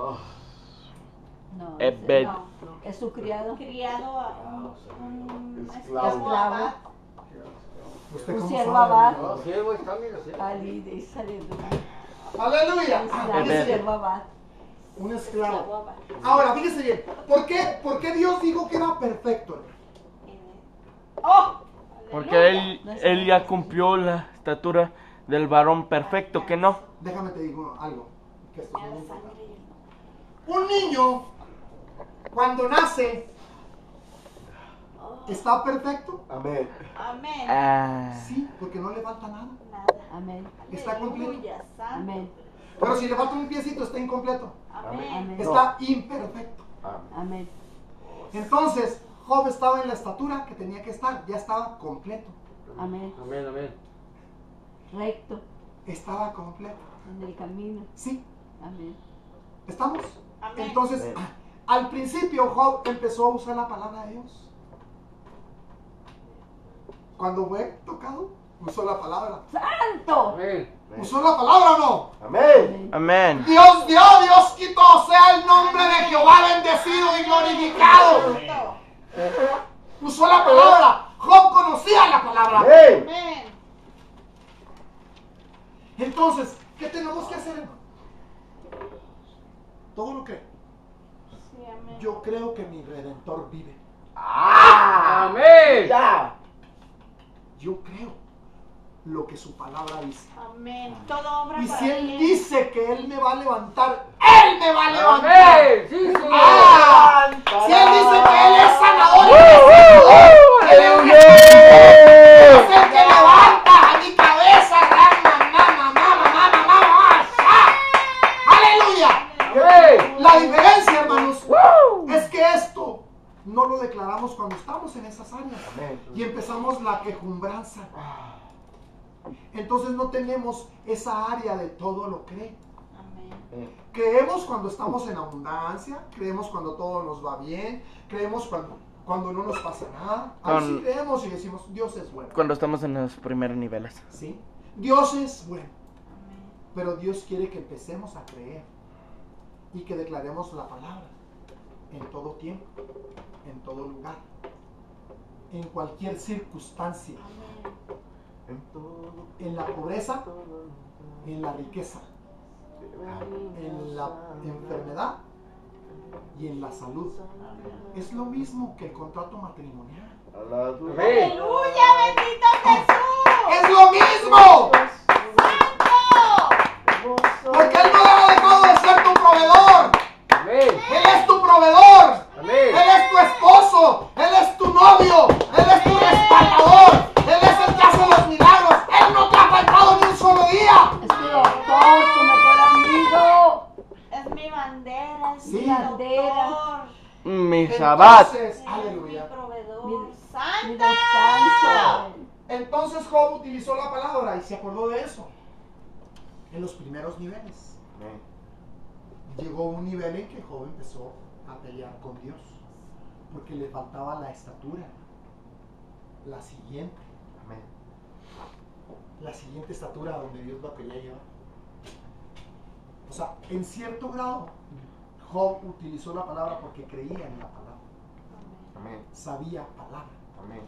E: No,
G: Es
E: ese
G: ver-
E: no. Es su criado.
C: Criado a un, un
B: Esclavo.
C: esclavo abad.
A: ¿Usted
E: Un
A: cómo
E: siervo
A: sabe,
E: abad.
A: mi amor?
F: Sí, güey, está, mira, sí.
E: Ali dice aleluya.
A: Aleluya.
E: Es
A: Ah,
E: la
A: dice,
E: sierva abad.
A: un
C: Esclavo
A: esclavo.
C: abad.
A: Ahora, fíjese bien. ¿Por qué, ¿Por qué Dios dijo que era perfecto?
C: ¡Oh!
G: Porque él, él ya cumplió la estatura del varón perfecto, ¿que no?
A: Déjame te digo algo. Que esto es
C: Me
A: muy
C: da
A: importante.
C: sangre y el-
A: Un niño, cuando nace, ¿está perfecto?
B: Amén.
C: Amén.
G: Ah,
A: Sí, porque no le falta nada.
C: Nada.
E: Amén.
A: Está completo.
C: Aleluya, santo.
E: Amén.
A: Pero si le falta un piecito, está incompleto.
C: Amén.
E: Amén.
A: Está imperfecto.
E: Amén.
A: Entonces, Job estaba en la estatura que tenía que estar. Ya estaba completo.
E: Amén.
F: Amén, amén.
E: Recto.
A: Estaba completo.
E: En el camino.
A: Sí,
E: Amén.
A: ¿estamos?
C: Amén.
A: Entonces,
B: Amén.
A: al principio Job empezó a usar la palabra de Dios. Cuando fue tocado, usó la palabra.
E: ¡Santo!
F: Amén.
A: ¿Usó la palabra o no?
B: Amén.
G: amén.
A: Dios dio, Dios quitó, sea el nombre de Jehová bendecido y glorificado.
C: Santo.
A: Usó la palabra. Job conocía la palabra.
B: Amén.
C: Amén.
A: Entonces, ¿qué tenemos que hacer, hermano? Todo lo que
C: Sí, amén.
A: yo creo que mi Redentor vive.
B: ¡Ah!
F: Amén.
B: ¡Ya!
A: Yo creo lo que su palabra dice.
C: Amén. Todo obra
A: Y
C: para
A: si Él
C: bien.
A: dice que Él me va a levantar, Él me va a levantar.
F: Amén. Sí, Señor.
A: Ah, si Él dice que Él es sanador y restaurador,
G: ¡Aleluya!
A: somos la quejumbranza. Entonces no tenemos esa área de todo lo cree.
C: Amén.
A: Creemos cuando estamos en abundancia, creemos cuando todo nos va bien, creemos cuando, cuando no nos pasa nada. Ahí sí
G: Con-
A: creemos y decimos, Dios es bueno.
G: Cuando estamos en los primeros niveles.
A: ¿Sí? Dios es bueno.
C: Amén.
A: Pero Dios quiere que empecemos a creer y que declaremos la palabra en todo tiempo, en todo lugar, en cualquier circunstancia,
C: Amén.
B: En todo,
A: en la pobreza,
B: todo,
A: en la riqueza, en la enfermedad y en la salud. Es lo mismo que el contrato matrimonial.
B: Alado.
F: Amén.
C: Aleluya, bendito Jesús.
A: ¡Es lo mismo!
C: ¡Santo!
A: Porque Él no ha dejado de ser tu proveedor.
F: Amén.
A: Él es tu proveedor.
F: Amén.
A: Él es tu esposo. Él es tu novio. Él es tu respaldador. Él es el que hace los milagros. Él no te ha faltado ni un solo día.
E: Es tu doctor, tu mejor amigo.
C: Es mi bandera, es
A: Sí.
C: mi bandera.
G: Mi Shabbat.
A: Entonces,
C: Es mi
A: aleluya.
C: proveedor.
E: Mi- Mi
C: ¡Santa!
E: descanso.
A: Entonces Job utilizó la palabra y se acordó de eso. En los primeros niveles.
B: Amén.
A: Llegó un nivel en que Job empezó a pelear con Dios. Porque le faltaba la estatura. La siguiente.
B: Amén.
A: La siguiente estatura donde Dios la quería llevar. O sea, en cierto grado, Job utilizó la palabra porque creía en la palabra.
B: Amén.
A: Sabía palabra.
B: Amén.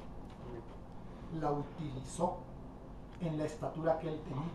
A: La utilizó en la estatura que él tenía.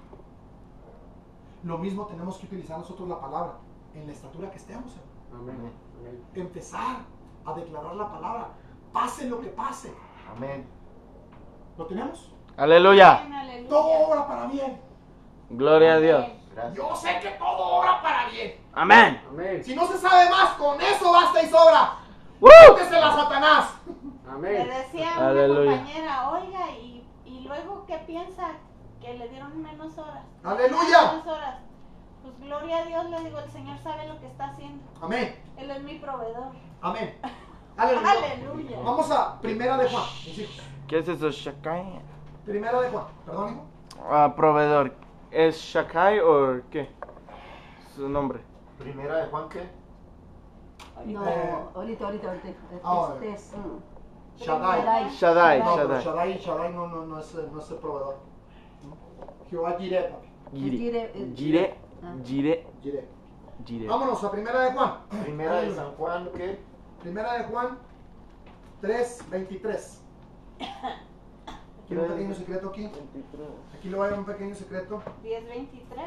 A: Lo mismo tenemos que utilizar nosotros la palabra en la estatura que estemos.
F: Amén. Amén.
A: Empezar a declarar la palabra, pase lo que pase.
B: Amén.
A: ¿Lo tenemos?
G: Aleluya.
C: Amén, aleluya.
A: Todo obra para bien.
G: Gloria a Dios.
B: Gracias.
A: Yo sé que todo obra para bien.
G: Amén.
F: Amén.
A: Si no se sabe más, con eso basta y sobra.
G: ¡Woo!
A: Póntesela a Satanás.
C: Le
F: Amén.
C: decía a
G: Aleluya.
C: una compañera, oiga, y, y luego, ¿qué piensa? Que le dieron menos horas.
A: Aleluya.
C: Menos horas. Pues gloria a Dios, le digo, el Señor sabe lo que está haciendo.
A: Amén.
C: Él es mi proveedor.
A: Amén. Aleluya.
C: Aleluya.
A: Vamos a Primera de Juan, mis hijos.
G: ¿Qué es eso, Shakai?
A: Primera de Juan. Perdón, hijo.
G: Ah, proveedor. ¿Es Shakai o qué? Su nombre.
B: Primera de Juan, ¿qué?
E: No,
A: Eh,
E: ahorita, ahorita, ahorita.
A: ahora.
E: Este es. mm,
A: Shaddai.
G: Shaddai,
A: No, pero
G: Shaddai.
A: Shaddai, Shaddai no, no, no, es, no es el proveedor. ¿No? Jehová Jireh, papi.
G: Gire.
E: Gire, eh,
G: Gire.
E: ah.
G: Gire.
A: Jireh.
G: Gire.
A: Vámonos a Primera de Juan.
B: Primera de San Juan, ¿qué?
A: Primera de Juan tres veintitrés. ¿Quiere un pequeño secreto aquí? Aquí le voy a dar un pequeño secreto.
C: diez veintitrés.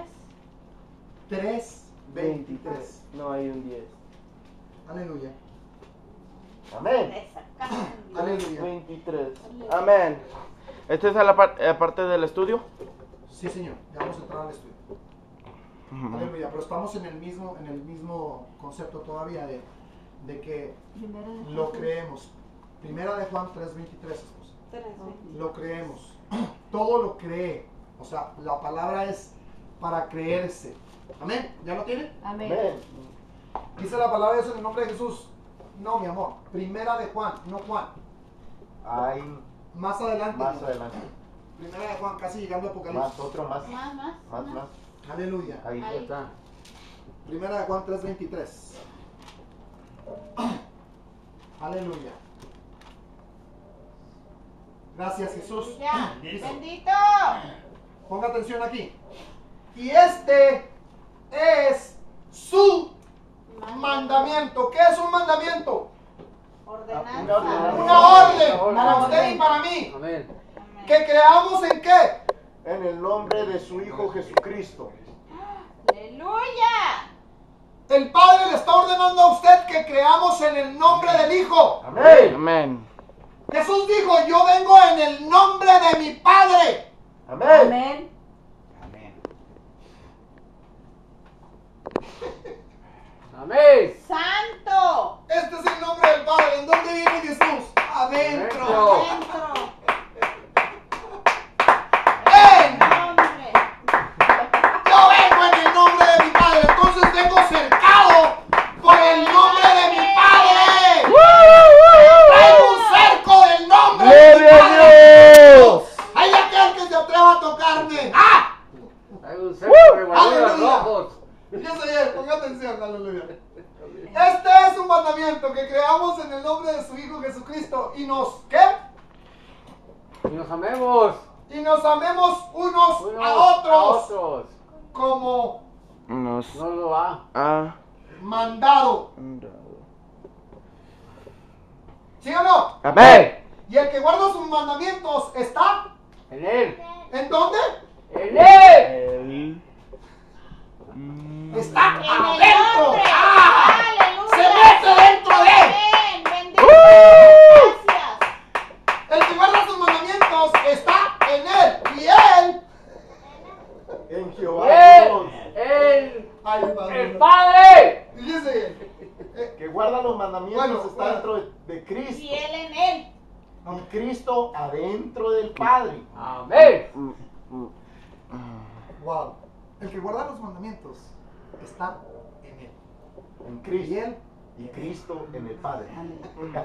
A: tres veintitrés.
G: No hay un diez.
A: Aleluya.
B: Amén.
C: Le sacaron.
A: Aleluya.
G: veintitrés. Amén. ¿Este es a la par- a parte del estudio?
A: Sí, señor. Ya vamos a entrar al estudio. Aleluya. Pero estamos en el mismo, en el mismo concepto todavía de, de que
E: Primera de
A: lo
E: Juan.
A: creemos. Primera de Juan tres veintitrés, esposa.
C: tres veintitrés.
A: Lo creemos. Todo lo cree. O sea, la palabra es para creerse. Amén. ¿Ya lo tienen?
E: Amén.
B: Amén.
A: Dice la palabra eso en el nombre de Jesús. No, mi amor. Primera de Juan, no Juan.
B: Hay
A: Más adelante.
B: más adelante.
A: Primera de Juan, casi llegando a
B: Más,
A: Apocalipsis.
B: otro más.
C: Más, más.
B: Más, más.
A: Aleluya.
B: Ahí.
F: Ahí está.
A: Primera de Juan tres veintitrés. Aleluya. Gracias, Jesús.
C: Ya.
A: Listo.
C: Bendito.
A: Ponga atención aquí. Y este es su mandamiento. ¿Qué es un mandamiento?
C: Ordenanza.
B: Una ordenanza.
A: Una orden
F: Una
A: para
E: orden.
A: usted y para mí.
F: Amén.
C: Amén.
A: Que creamos en qué?
B: En el nombre de su Hijo Jesucristo.
C: Aleluya.
A: El Padre le está ordenando a usted que creamos en el nombre del Hijo.
B: Amén.
G: Amén.
A: Jesús dijo, yo vengo en el nombre de mi Padre.
B: Amén.
E: Amén.
D: Amén.
F: Amén.
C: Santo.
A: Este es el nombre del Padre. ¿En dónde vive Jesús? Adentro.
F: Adentro.
C: Adentro.
A: ¡Ven!
C: Nombre.
A: Yo vengo en el nombre de mi Padre. Entonces vengo cercado por el nombre de mi Padre. Traigo un cerco del nombre de mi
G: ¡Gloria a
A: Padre. el nombre de su Hijo Jesucristo y nos, ¿qué?
F: Y nos amemos
A: Y nos amemos unos,
F: unos
A: a otros
F: otros.
A: como
G: Nos
F: No lo ha.
G: ha
A: mandado.
G: dado.
A: ¿Sí o no?
G: Amén.
A: Y el que guarda sus mandamientos está,
F: En él.
A: ¿en dónde?
F: En él.
G: El- Mm.
A: Está
C: En el
A: adentro.
C: nombre.
A: ¡Ah!
C: Aleluya.
A: Se mete dentro de él.
C: Amén. Bendito.
G: ¡Uh!
C: Gracias.
A: El que guarda sus mandamientos está en él. Y él.
B: En Jehová Dios,
F: Él. Él.
A: Ay, padre.
F: El Padre.
A: Fíjese. eh,
B: que guarda los mandamientos,
A: Bueno,
B: está
A: bueno.
B: dentro de, de Cristo.
C: Y él en él.
B: Y Cristo adentro del Padre.
F: Amén.
G: Mm, mm.
A: Wow. El que guarda los mandamientos está en él.
B: En
A: Y
B: Cristo.
A: él.
B: Y Cristo en el Padre.
E: Amén.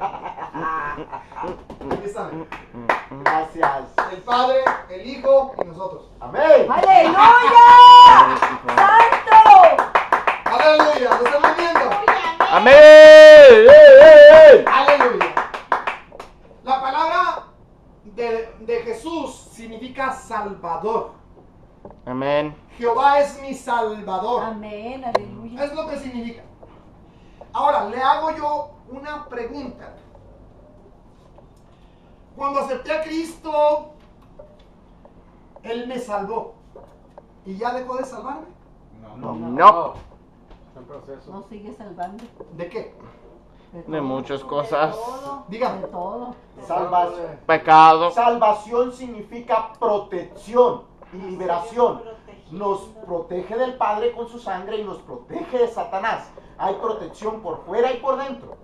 A: Aquí están.
B: Gracias.
A: El Padre, el Hijo y nosotros.
B: Amén.
E: ¡Aleluya! ¡Santo!
A: Aleluya. ¿Lo están viendo?
C: Aleluya.
G: Amén. ¡Eh, eh, eh!
A: Aleluya. La palabra de, de Jesús significa Salvador.
G: Amén.
A: Jehová es mi Salvador.
E: Amén, aleluya.
A: Es lo que significa. Ahora, le hago yo una pregunta. Cuando acepté a Cristo, Él me salvó. ¿Y ya dejó de salvarme?
B: No.
G: No.
F: Está en proceso.
E: Nos sigue salvando.
A: ¿De qué?
G: De
E: todo,
G: muchas
E: de
G: cosas.
E: todo,
A: Dígame.
E: de todo.
B: Salvación.
G: Pecado.
B: Salvación significa protección y liberación. Nos protege del Padre con su sangre y nos protege de Satanás. Hay protección por fuera y por dentro.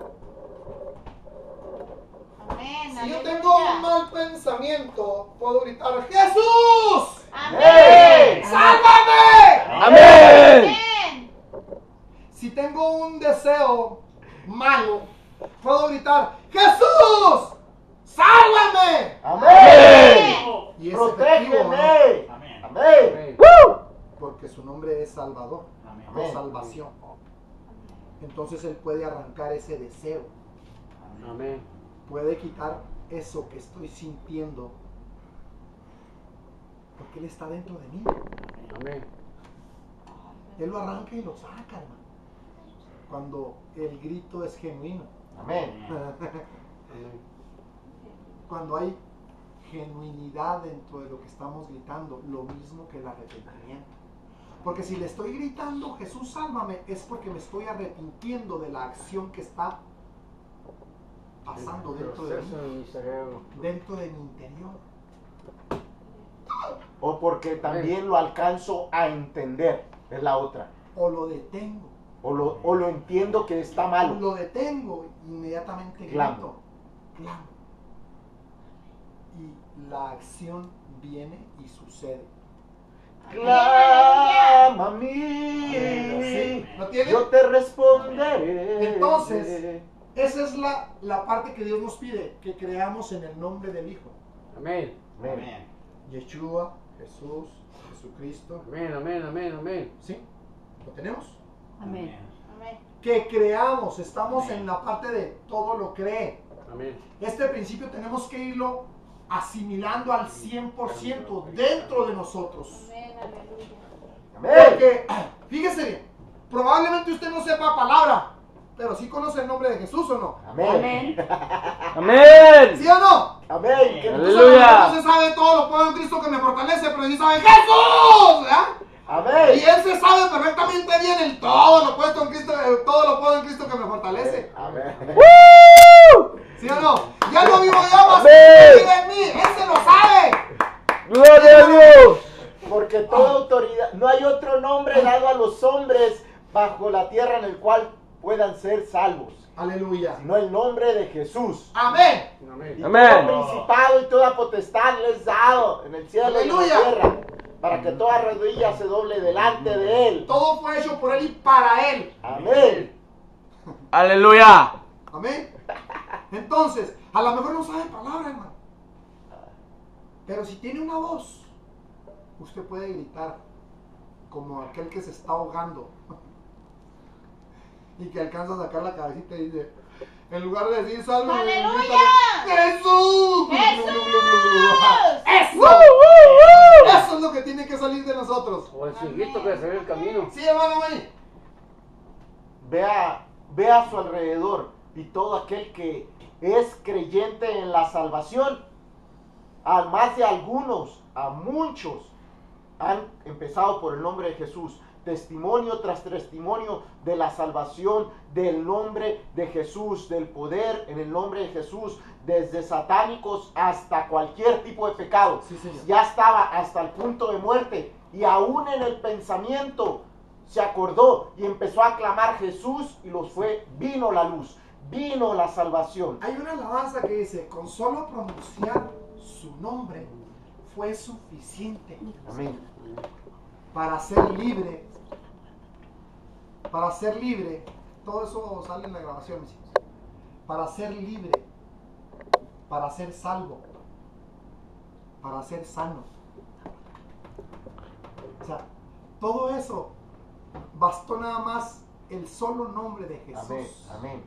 C: Amén.
A: Si yo
C: aleluya.
A: tengo un mal pensamiento, puedo gritar: ¡Jesús!
C: Amén.
A: ¡Sálvame!
G: Amén.
C: Amén.
A: Si tengo un deseo malo, puedo gritar: ¡Jesús! ¡Sálvame!
B: Amén.
A: Y es efectivo, ¿no?
B: Protégeme.
D: Amén.
B: Amén.
F: Amén.
A: Porque su nombre es Salvador,
D: Amén.
A: no salvación. Entonces Él puede arrancar ese deseo,
F: Amén.
A: puede quitar eso que estoy sintiendo, porque Él está dentro de mí.
F: Amén.
A: Él lo arranca y lo saca, hermano. Cuando el grito es genuino,
B: Amén.
F: Amén.
A: cuando hay genuinidad dentro de lo que estamos gritando, lo mismo que el arrepentimiento. Porque si le estoy gritando Jesús sálvame, es porque me estoy arrepintiendo de la acción que está pasando dentro de
F: Proceso
A: mí,
F: en mi cerebro.
A: dentro de mi interior.
B: O porque también lo alcanzo a entender. Es la otra.
A: O lo detengo,
B: O lo, o lo entiendo que está malo.
A: lo detengo, inmediatamente
B: Clamo.
A: grito, clamo. Y la acción viene y sucede.
B: Clama a mí.
A: ¿Sí? ¿Lo tiene?
B: Yo te responderé.
A: Entonces, esa es la, la parte que Dios nos pide, que creamos en el nombre del Hijo.
F: Amén.
B: Amén.
D: Amén.
A: Yeshua, Jesús, Jesucristo.
F: Amén, amén, amén, amén.
A: ¿Sí? ¿Lo tenemos?
E: Amén.
C: Amén.
A: Que creamos, estamos
D: Amén.
A: en la parte de todo lo cree.
F: Amén.
A: Este principio tenemos que irlo asimilando al cien por ciento dentro de nosotros.
C: Amén. Aleluya.
B: Amén.
A: Porque, fíjese bien, probablemente usted no sepa palabra, pero sí conoce el nombre de Jesús o no.
B: Amén.
E: Amén.
G: Amén.
A: ¿Sí o no?
B: Amén. Que-
A: Entonces,
G: Aleluya.
A: No se sabe todo lo puedo en Cristo que me fortalece, pero sí sabe Jesús, ¿verdad? Y
B: Amén.
A: él se sabe perfectamente bien el todo lo puesto en Cristo, el todo lo puedo en Cristo que me fortalece.
B: Amén.
A: ¿Sí o no? Ya no vivo yo, más
G: Amén.
A: que vive en mí. Él se lo sabe.
G: Gloria a Dios.
B: Porque toda autoridad, no hay otro nombre dado a los hombres bajo la tierra en el cual puedan ser salvos,
A: Aleluya.
B: sino el nombre de Jesús.
A: Amén.
B: Y
F: Amén.
G: Amén.
B: todo principado y toda potestad le es dado en el cielo y en
A: Aleluya.
B: la tierra, para que toda rodilla se doble delante de él.
A: Todo fue hecho por él y para él.
B: Amén.
G: Aleluya.
A: Amén. Entonces, a lo mejor no sabe palabra, hermano. Pero si tiene una voz, usted puede gritar como aquel que se está ahogando y que alcanza a sacar la cabecita y dice: En lugar de decir salve,
C: ¡Aleluya!
A: grítale, ¡Jesús!
C: ¡Jesús!
A: ¡Eso! Eso es lo que tiene que salir de nosotros.
F: O el cielito que se ve el camino.
A: Sí, hermano, May.
B: Vea, vea a su alrededor y todo aquel que es creyente en la salvación, a más de algunos, a muchos, han empezado por el nombre de Jesús. Testimonio tras testimonio de la salvación del nombre de Jesús, del poder en el nombre de Jesús, desde satánicos hasta cualquier tipo de pecado.
A: Sí, señor.
B: Ya estaba hasta el punto de muerte y aún en el pensamiento se acordó y empezó a clamar Jesús y los fue, vino la luz, vino la salvación.
A: Hay una alabanza que dice, con solo pronunciar su nombre fue suficiente
B: Amén.
A: para ser libre. Para ser libre, todo eso sale en la grabación, mis hijos. Para ser libre, para ser salvo, para ser sano. O sea, todo eso bastó nada más el solo nombre de Jesús.
B: Amén. Amén.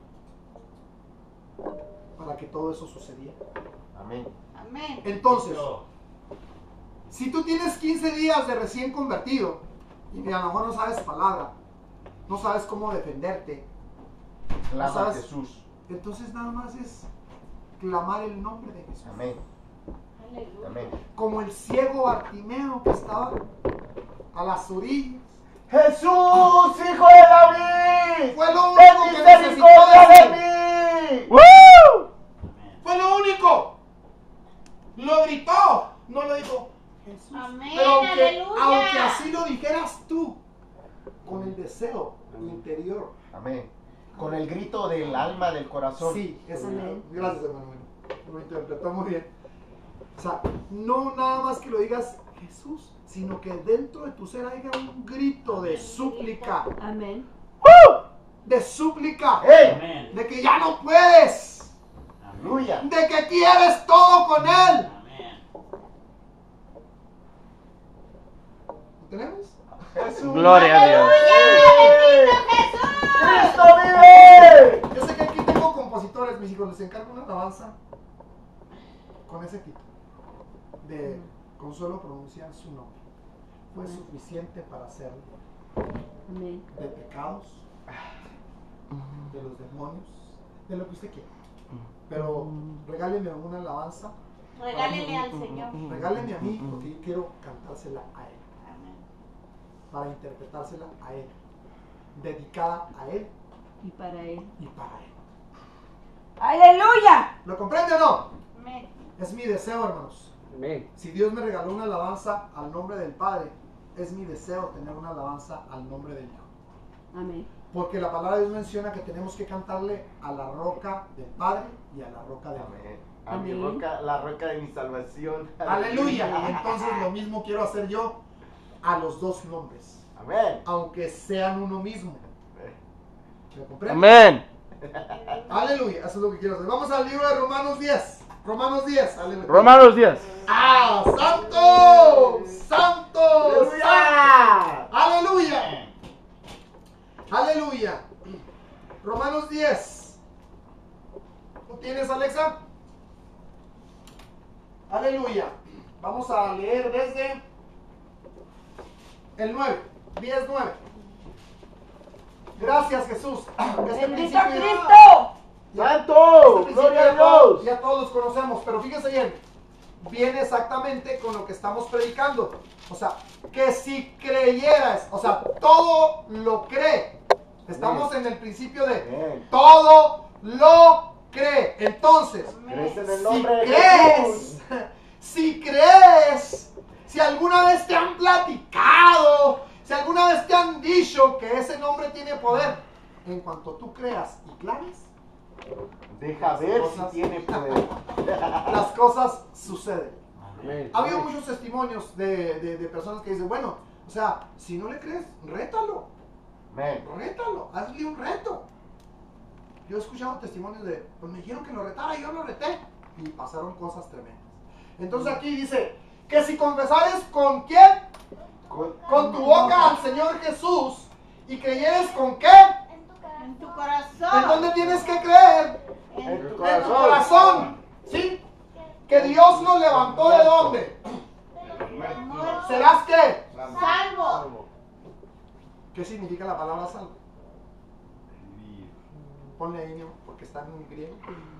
A: Para que todo eso sucediera.
B: Amén.
C: Amén.
A: Entonces, si tú tienes quince días de recién convertido y a lo mejor no sabes palabra, no sabes cómo defenderte,
B: Clama
A: ¿sabes?
B: a Jesús.
A: entonces nada más es clamar el nombre de Jesús.
B: Amén.
C: Aleluya.
B: Amén.
A: Como el ciego Bartimeo que estaba a las orillas.
B: Jesús, hijo de David,
A: Fue lo
B: ten
A: único que
B: misericordia
A: necesitó
B: de
A: decir.
B: mí.
G: ¡Woo!
A: Fue lo único. Lo gritó. No lo dijo Jesús.
C: Amén,
A: Pero aunque,
C: aleluya.
A: aunque así lo dijeras tú, con el deseo interior.
B: Amén. Con el grito del alma, del corazón.
A: Sí, eso.
E: Amén.
A: Gracias, hermano. Lo interpretó muy bien. O sea, no nada más que lo digas Jesús, sino que dentro de tu ser haya un grito de súplica.
E: Amén.
A: De súplica.
B: ¡Ey!
D: Amén.
A: De que ya no puedes.
B: ¡Aleluya!
A: De que quieres todo con Él.
D: Amén.
A: ¿Lo tenemos?
B: Jesús.
G: Gloria a Dios.
B: ¡Ey!
C: Jesús.
B: ¡Cristo vive!
A: Yo sé que aquí tengo compositores, mis hijos, les encargo una alabanza con ese título. De con solo pronunciar su nombre. Fue suficiente para hacerlo.
E: Amén.
A: De pecados, de los demonios, de lo que usted quiera. Pero regáleme una alabanza,
C: Regálele al Señor.
A: regáleme a mí, porque yo quiero cantársela a Él,
C: Amén.
A: para interpretársela a Él, dedicada a Él
E: Y para Él.
A: y para Él.
E: ¡Aleluya!
A: ¿Lo comprende o no?
C: Amén.
A: Es mi deseo, hermanos.
F: Amén.
A: Si Dios me regaló una alabanza al nombre del Padre, es mi deseo tener una alabanza al nombre del Hijo.
E: Amén.
A: Porque la palabra de Dios menciona que tenemos que cantarle a la roca del Padre y a la roca del Hijo.
B: Amén. A mi
E: Amén.
B: roca, la roca de mi salvación.
A: Aleluya. Y entonces lo mismo quiero hacer yo a los dos nombres,
B: Amén.
A: aunque sean uno mismo. ¿Me comprende?
G: Amén.
A: Aleluya. Eso es lo que quiero hacer. Vamos al libro de Romanos diez. Romanos diez. Aleluya.
G: Romanos diez.
A: ¡Ah! ¡Santo! ¡Santo!
B: ¡Aleluya!
A: ¡Aleluya! ¡Aleluya! Romanos diez. ¿Lo tienes, Alexa? ¡Aleluya! Vamos a leer desde el nueve. diez, nueve. Gracias, Jesús. Este
E: ¡Bendito
A: principio-
E: Cristo!
B: ¡Santo!
A: este
B: ¡Gloria a
A: principio ya todos-
B: Dios!
A: Ya todos los conocemos, pero fíjense bien. Viene exactamente con lo que estamos predicando. O sea, que si creyeras, o sea, todo lo cree. Estamos en el principio de
B: Amén.
A: todo lo cree. Entonces,
B: ¿Crees en el
A: si
B: nombre de
A: crees,
B: Jesús?
A: si crees, si alguna vez te han platicado, si alguna vez te han dicho que ese nombre tiene poder, en cuanto tú creas y clames,
B: Deja ver si
A: Cosas.
B: tiene poder.
A: las cosas suceden.
F: Amén.
A: Ha habido muchos testimonios de, de- de personas que dicen, bueno, o sea, si no le crees, rétalo,
B: Amén.
A: rétalo, hazle un reto. Yo he escuchado testimonios de, pues me dijeron que lo retara y yo lo reté. Y pasaron cosas tremendas. Entonces aquí dice, que si confesares con quién,
B: Con-
A: con tu boca al Señor Jesús, y creyeres con qué,
C: En tu corazón.
A: ¿en dónde tienes que creer?
B: En tu
A: En tu
B: corazón.
A: corazón. ¿Sí? Que Dios nos levantó de dónde. ¿Serás qué?
C: Salvo.
A: ¿Qué significa la palabra salvo? Ponle ahí, ¿no? Porque está en griego.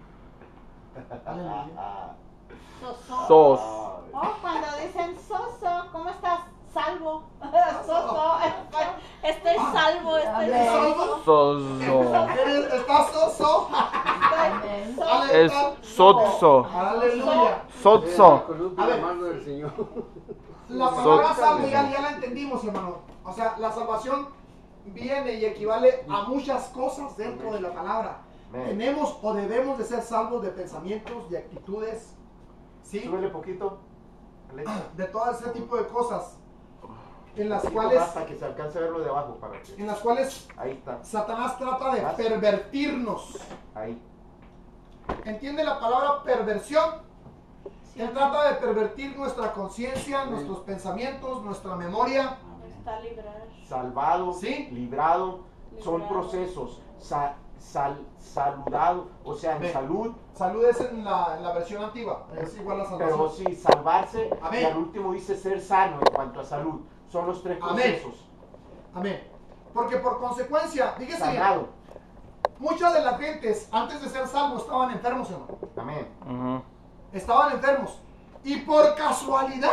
A: Aleluya.
C: Soso.
G: Sos.
C: Oh, cuando dicen soso, ¿cómo estás? Salvo. Soso. Estoy salvo, estoy
E: Amén.
C: salvo.
G: Soso.
A: ¿Eres- ¿Estás soso?
E: Amén.
A: Ale-
G: Es sotso.
A: Aleluya.
G: Sotso.
F: Con
A: A ver.
F: la mano del Señor.
A: La palabra salvo ya, ya la entendimos, hermano. O sea, la salvación viene y equivale a muchas cosas dentro de la palabra.
B: Amén.
A: Tenemos o debemos de ser salvos de pensamientos, de actitudes, ¿sí?
B: Súbele poquito. Alexa.
A: De todo ese tipo de cosas en las
B: Poquito
A: cuales,
B: más Hasta que se alcance a verlo de abajo. Para que...
A: en las cuales
B: Ahí está.
A: Satanás trata de
B: Más.
A: pervertirnos.
B: Ahí.
A: ¿Entiende la palabra perversión? Él trata de pervertir nuestra conciencia, nuestros pensamientos, nuestra memoria.
C: Está librado.
B: Salvado,
A: Sí.
B: librado, son
C: Librado.
B: procesos. Sa- sal- saludado, o sea, en
A: Amén.
B: salud,
A: Salud es en la, en la versión antigua, es igual a
B: pero
A: salvación.
B: sí, salvarse.
A: Amén.
B: Y al último dice ser sano en cuanto a salud. Son los tres
A: Amén.
B: procesos.
A: Amén. Porque por consecuencia, fíjese bien,
B: Sanado.
A: muchas de las gentes antes de ser salvos estaban enfermos, hermano.
B: Amén.
G: Ujú.
A: Estaban enfermos. Y por casualidad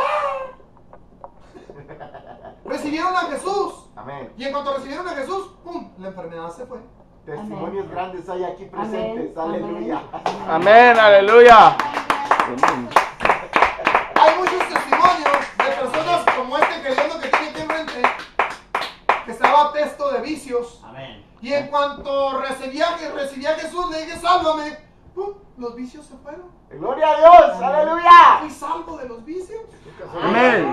A: recibieron a Jesús.
B: Amén.
A: Y en cuanto recibieron a Jesús, ¡pum! La enfermedad se fue.
B: Testimonios
E: Amén.
B: grandes hay aquí presentes.
E: Amén.
B: Aleluya.
G: Amén, aleluya.
A: Hay muchos testimonios de personas como este queriendo que tiene aquí enfrente, que estaba testo de vicios.
D: Amén.
A: Y en cuanto recibía, recibía a Jesús, le dije, sálvame. ¡Pum! Los vicios se fueron.
B: Gloria a Dios. Aleluya.
A: Fui salvo de los vicios.
G: Amén.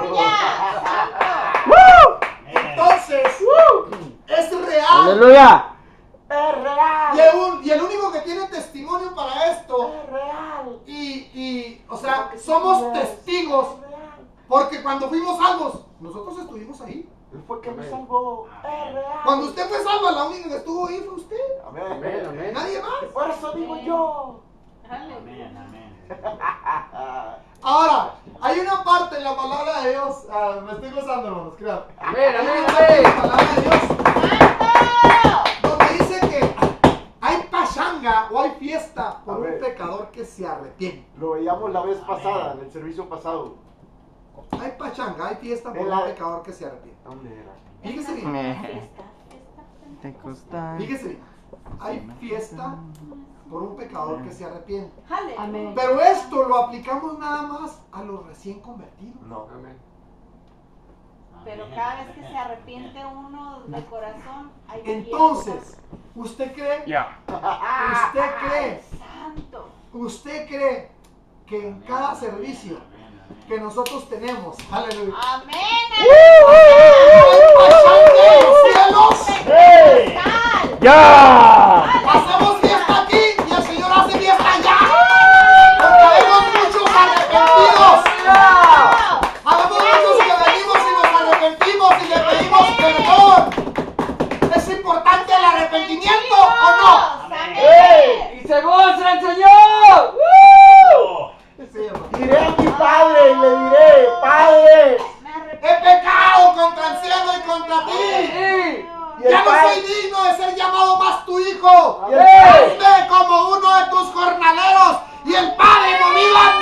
A: Entonces, es real.
G: Aleluya.
B: Es real.
A: Y el, un- y el único que tiene testimonio para esto,
B: Es real.
A: y, y, o sea, somos testigos,
B: Es real.
A: porque cuando fuimos salvos, nosotros estuvimos ahí.
B: Él fue que me salvó. Es real.
A: Cuando usted fue salvo, la única que estuvo ahí fue usted.
B: Amén.
F: Amén, amén.
A: Nadie más.
B: Por eso digo yo.
D: Amén, amén.
A: Ahora, hay una parte en la palabra de Dios, ah, me estoy gozando, hermanos, créanme.
F: Amén,
A: Hay
F: amén,
A: una parte en la
F: amén.
A: palabra de Dios donde dice que hay pachanga o hay fiesta por
B: A
A: un
B: ver.
A: pecador que se arrepiente.
B: Lo veíamos la vez pasada, en el servicio pasado.
A: Hay pachanga, hay fiesta por
B: En
A: un
B: la-
A: pecador que se arrepiente.
B: ¿Dónde era?
A: Fíjese bien,
C: Fiesta, fiesta.
G: Te costa.
A: fíjese bien. Hay fiesta por un pecador que se arrepiente.
C: Jale.
E: Amén.
A: Pero esto lo aplicamos nada más a los recién convertidos.
B: No.
F: Amén.
C: Pero cada vez que se arrepiente uno de corazón, hay
A: Entonces, ¿usted cree?
G: Ya.
A: ¿Usted cree?
C: Santo.
A: ¿Usted cree que en cada servicio que nosotros tenemos, aleluya,
C: Amén.
A: hay pachanga en los cielos?
G: ¡Hey!
C: Tal.
G: ¡Ya!
A: Hacemos fiesta aquí y el Señor hace fiesta allá. Porque habemos muchos arrepentidos. Habemos muchos que venimos y nos arrepentimos y le pedimos perdón. ¿Es importante el arrepentimiento o no?
C: Amén.
F: ¡Y se goza el Señor!
A: Sí, hermano.
B: Diré a mi padre y le diré, Padre.
C: Me
A: He
C: arrepiento.
A: pecado contra el cielo y contra ti.
F: ¡Sí!
B: Y el
A: Ya no
B: padre-
A: soy digno de ser llamado más tu hijo.
B: Amén.
A: Hazme como uno de tus jornaleros. Y el Padre movido a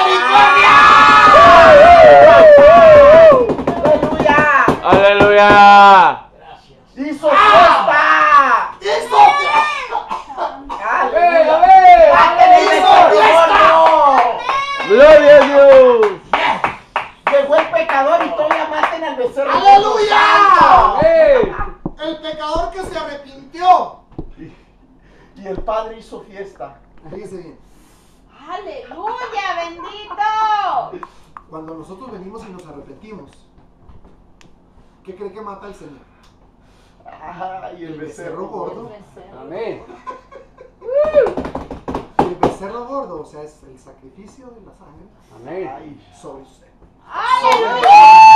A: misericordia.
B: ¡Aleluya!
G: ¡Aleluya!
B: ¡Hizo fiesta!
A: Hizo
F: ¡Amén, amén!
B: ¡Ándale,
A: ¡Hizo fiesta!
G: ¡Gloria a Dios!
B: Llegó el pecador y todavía maten al becerro.
A: ¡Aleluya!
F: ¡Amén!
A: El pecador que se arrepintió.
B: Y el padre hizo fiesta.
A: Fíjese bien.
C: Aleluya, bendito.
A: Cuando nosotros venimos y nos arrepentimos, ¿qué cree que mata el Señor?
B: Ay, el becerro gordo.
F: Amén.
A: El becerro gordo, o sea, es el sacrificio de la sangre
F: Amén.
B: Ay,
A: sobre usted.
C: Aleluya.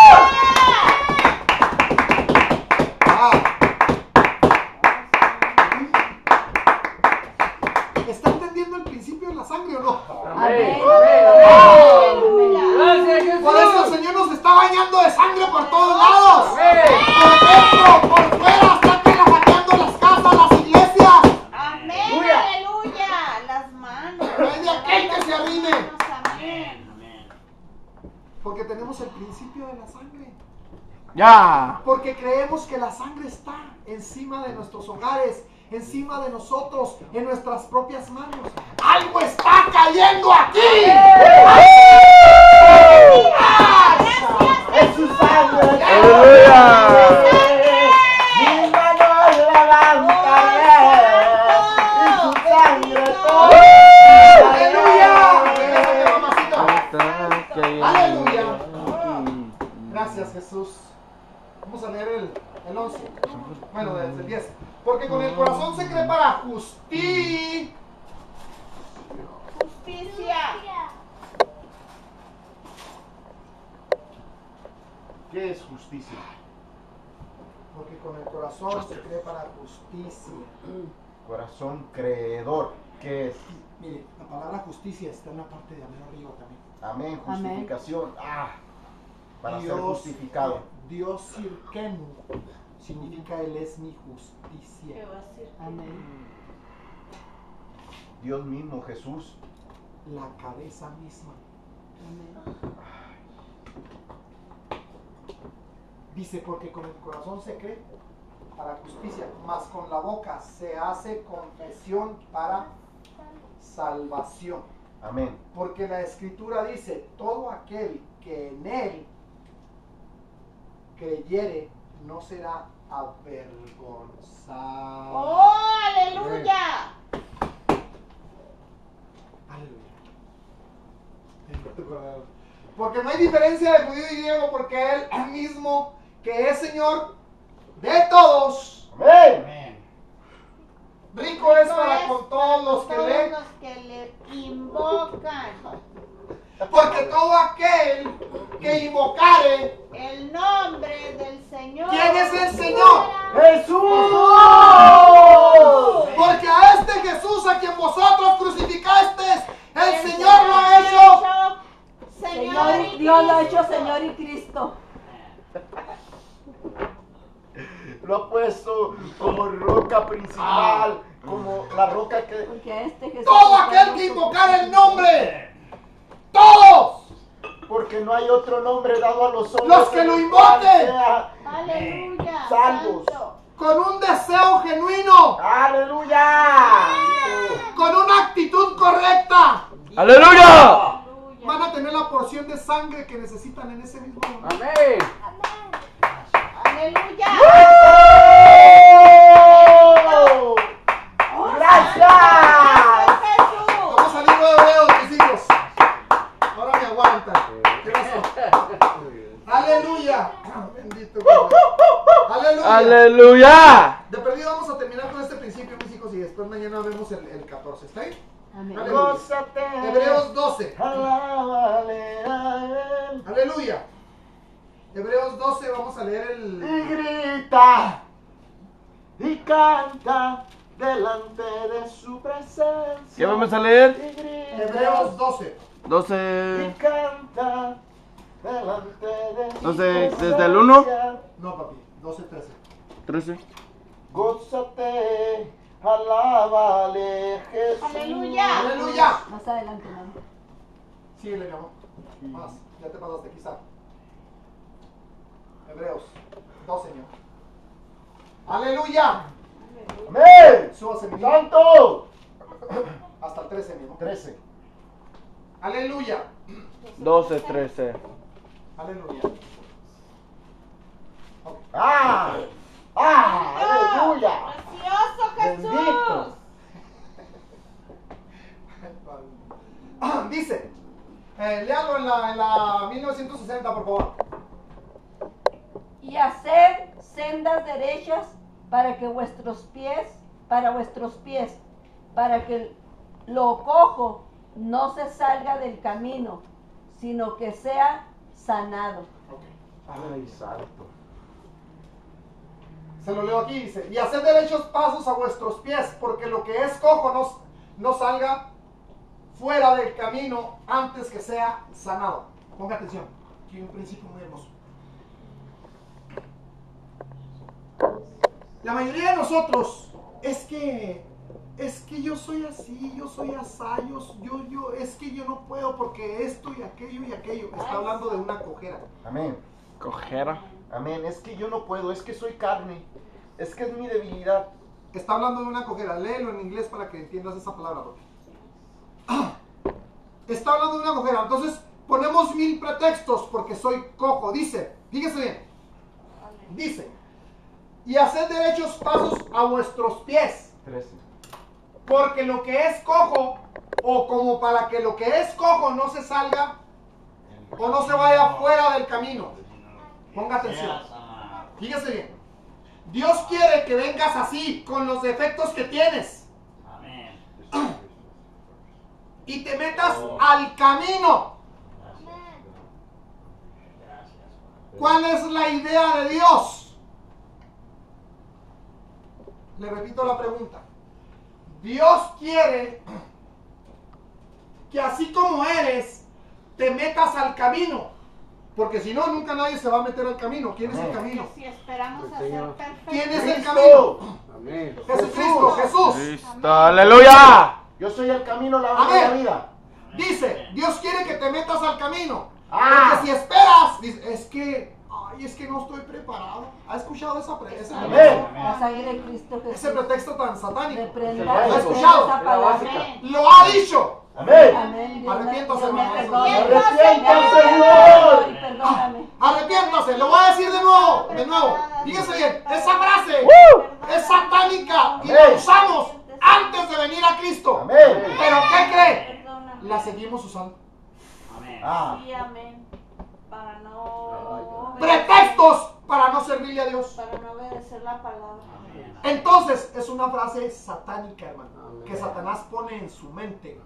A: Ah. ¿Está entendiendo el bañando de sangre por todos lados. Por dentro, por fuera, está saqueando las casas, las iglesias.
C: Amén,
F: Aleluya.
C: aleluya. Las manos.
A: No hay de aquel que se arrime.
C: Las manos, amén.
D: Amén. Amén.
A: Porque tenemos el principio de la sangre.
G: Ya.
A: Porque creemos que la sangre está encima de nuestros hogares, encima de nosotros, en nuestras propias manos. ¡Algo está cayendo aquí!
B: ¡Es su sangre!
G: Aleluya.
B: Mi mano levantaré y su sangre todo.
A: ¡Aleluya! ¡Aleluya! Gracias, Jesús. Vamos a leer el, el once. Bueno, desde el diez. Porque con el corazón se cree para justicia.
C: Justicia.
B: ¿Qué es justicia?
A: Porque con el corazón se cree para justicia.
B: Corazón creedor. ¿Qué es?
A: Mire, la palabra justicia está en la parte de arriba también.
B: Amén,
E: Amén.
B: justificación. Ah, para ser
A: Dios,
B: justificado.
A: Dios Sirkenu significa Él es mi justicia.
C: ¿Qué va a decir?
E: Amén.
B: Dios mismo, Jesús.
A: La cabeza misma.
E: Amén.
A: Dice, porque con el corazón se cree para justicia, mas con la boca se hace confesión para salvación.
B: Amén.
A: Porque la escritura dice, todo aquel que en él creyere no será avergonzado.
C: ¡Oh, aleluya!
A: Aleluya. Porque no hay diferencia de judío y griego, porque él mismo, que es Señor de todos,
B: Amén.
D: Amén.
A: rico es
C: Esto
A: para
C: es
A: con todos los que
C: todos
A: le...
C: los que le invocan
A: Porque todo aquel que invocare,
C: el nombre del Señor.
A: ¿quién es el Señor?
B: ¡Jesús!
A: Porque a este Jesús a quien vosotros crucificasteis, el Señor lo ha hecho.
C: Señor,
E: Señor,
C: y
E: Dios lo ha hecho
C: Cristo.
E: Señor y Cristo.
B: Lo ha puesto como roca principal, como la roca que...
E: Porque a este Jesús.
A: Todo aquel que invocar el nombre, todos
B: Porque no hay otro nombre dado a los hombres.
A: Los que
B: en
A: lo
B: el
A: invoquen.
B: cual sea-
C: Aleluya.
B: Salvos.
C: Santo.
A: con un deseo genuino,
B: ¡Aleluya!
A: con una actitud correcta,
G: ¡Aleluya!
A: van a tener la porción de sangre que necesitan en ese mismo momento.
F: Amén.
C: Aleluya.
B: ¡Oh! ¡Gracias!
C: Jesús.
A: Vamos al libro de Hebreos, mis hijos. Ahora me aguantan. ¿Qué pasó? Aleluya. Bendito Dios. Aleluya.
G: ¡Aleluya!
A: De perdido vamos a terminar con este principio, mis hijos, y después mañana vemos el, el catorce. ¿Está bien?
E: Amén.
A: Aleluya.
B: Gózate.
A: Hebreos doce.
B: Alábale a él.
A: Aleluya. Hebreos doce, vamos a leer
B: Y
A: el...
B: grita y canta delante de su presencia.
G: ¿Qué vamos a leer?
B: Y grita
A: Hebreos doce.
B: y
G: doce.
B: canta delante de su
G: doce,
B: presencia.
G: ¿desde el uno?
A: No, papi. doce, trece.
G: trece.
B: Gózate, alábale Jesús.
C: Aleluya.
A: Aleluya.
E: Más adelante, mamá.
A: Sí, le llamó. Más. Ya te pasaste, quizá. Hebreos doce, señor. Aleluya.
B: Amén.
A: Súbase, mi hijo.
B: Santo.
A: Hasta el trece, mi hijo.
B: trece.
A: Aleluya.
G: doce, trece.
A: Aleluya. Ok.
B: ¡Ah! ¡Ah! ¡Aleluya!
C: Precioso Jesús.
B: Bendito.
A: Dice, eh, léalo en la, en la mil novecientos sesenta, por favor.
E: Y hacer sendas derechas para que vuestros pies, para vuestros pies, para que lo cojo no se salga del camino, sino que sea sanado.
B: ¡Ay, santo!
A: Se lo leo aquí, dice, y haced derechos pasos a vuestros pies, porque lo que es cojo no, no salga fuera del camino antes que sea sanado. Ponga atención. aquí hay un principio muy hermoso. La mayoría de nosotros es que es que yo soy así, yo soy asá, yo, yo, yo, es que yo no puedo porque esto y aquello y aquello. Está hablando de una cojera.
B: Amén.
G: Cojera.
B: Amén. Es que yo no puedo, es que soy carne. Es que es mi debilidad.
A: Está hablando de una cojera. Léelo en inglés para que entiendas esa palabra, Roque. Está hablando de una cojera. Entonces ponemos mil pretextos porque soy cojo. Dice, fíjese bien. Dice, y haced derechos pasos a vuestros pies.
B: trece.
A: Porque lo que es cojo, o como para que lo que es cojo no se salga o no se vaya fuera del camino. Ponga atención. Fíjese bien. Dios quiere que vengas así, con los defectos que tienes.
D: Amén.
A: Y te metas al camino. ¿Cuál es la idea de Dios? Le repito la pregunta. Dios quiere que así como eres, te metas al camino. Porque si no, nunca nadie se va a meter al camino. ¿Quién es el camino?
C: Que si esperamos a ser perfectos.
A: ¿Quién es el
B: Cristo.
A: camino?
F: Amén.
A: Jesucristo, Jesús.
G: Cristo, aleluya.
B: Yo soy el camino, la verdad y la
A: Amén.
B: vida.
A: Dice, Dios quiere que te metas al camino.
B: Ah.
A: Porque si esperas, dice, es que, ay, es que no estoy preparado. ¿Ha escuchado esa pre ese,
B: Amén.
A: pretexto?
E: La sangre de Cristo
A: Ese
E: Jesús.
A: pretexto tan satánico?
E: Reprenda,
B: ¿Lo ha
E: reprenda
A: escuchado?
E: esa palabra.
C: Amén.
A: Lo ha dicho.
B: Amén.
E: Amén. Dios me-
A: Arrepiéntase,
E: Dios me
A: hermano.
E: perdone.
B: Arrepiéntase,
E: Señor.
B: Señor.
E: Perdóname.
A: Arrepiéntase, lo voy a decir de nuevo, de nuevo. Fíjese bien, esa frase es satánica y la
B: Amén.
A: usamos antes de venir a Cristo.
B: Amén.
A: Pero ¿qué cree?
C: Perdóname.
A: La seguimos usando.
D: Amén.
B: Ah.
C: Sí, amén. Para no...
A: Pretextos para no servirle a Dios.
C: Para no obedecer la palabra.
D: Amén.
A: Entonces, es una frase satánica, hermano,
F: Amén.
A: que Satanás pone en su mente.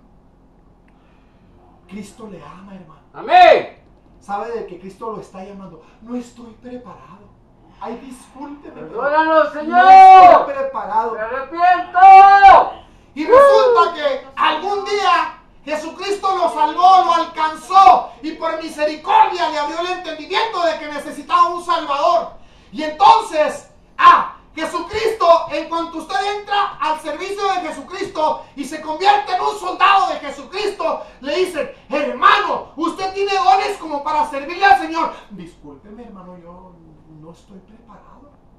A: Cristo le ama, hermano.
F: Amén.
A: Sabe de que Cristo lo está llamando. No estoy preparado. Ay, discúlpeme. pero
F: Perdónanos,
A: No
F: Señor.
A: estoy preparado.
F: Me arrepiento.
A: Y resulta que algún día Jesucristo lo salvó, lo alcanzó y por misericordia le abrió el entendimiento de que necesitaba un Salvador. Y entonces, ah, Jesucristo, en cuanto usted entra al servicio de Jesucristo y se convierte en un soldado de Jesucristo, le dicen, hermano, usted tiene dones como para servirle al Señor. Discúlpeme, hermano, yo no estoy preparado.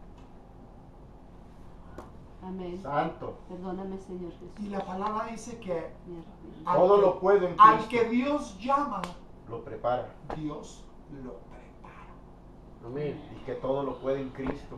E: Amén.
B: Santo.
E: Perdóname, Señor Jesús.
A: Y la palabra dice que
E: Me arrepiento.
A: al
B: Todo
A: que-
B: lo puedo en
A: al
B: Cristo.
A: que Dios llama,
B: Lo prepara.
A: Dios lo prepara.
F: Amén.
B: Y que todo lo puede en Cristo.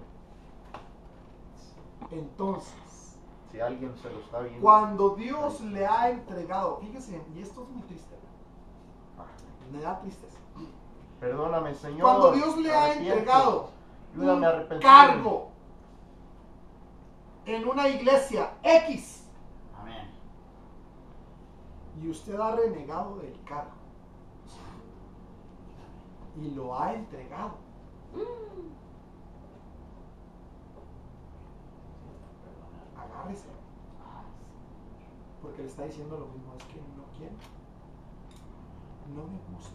A: Entonces,
B: Si alguien se lo está viendo.
A: cuando Dios le ha entregado, fíjese, y esto es muy triste, me da tristeza.
B: Perdóname, Señor.
A: Cuando Dios le ha
B: Arrepiento.
A: entregado
B: Ayúdame a
A: un
B: arrepentirme.
A: cargo en una iglesia X
D: Amén.
A: y usted ha renegado del cargo y lo ha entregado, agárrese, porque le está diciendo lo mismo, es que no quiero, no me gusta,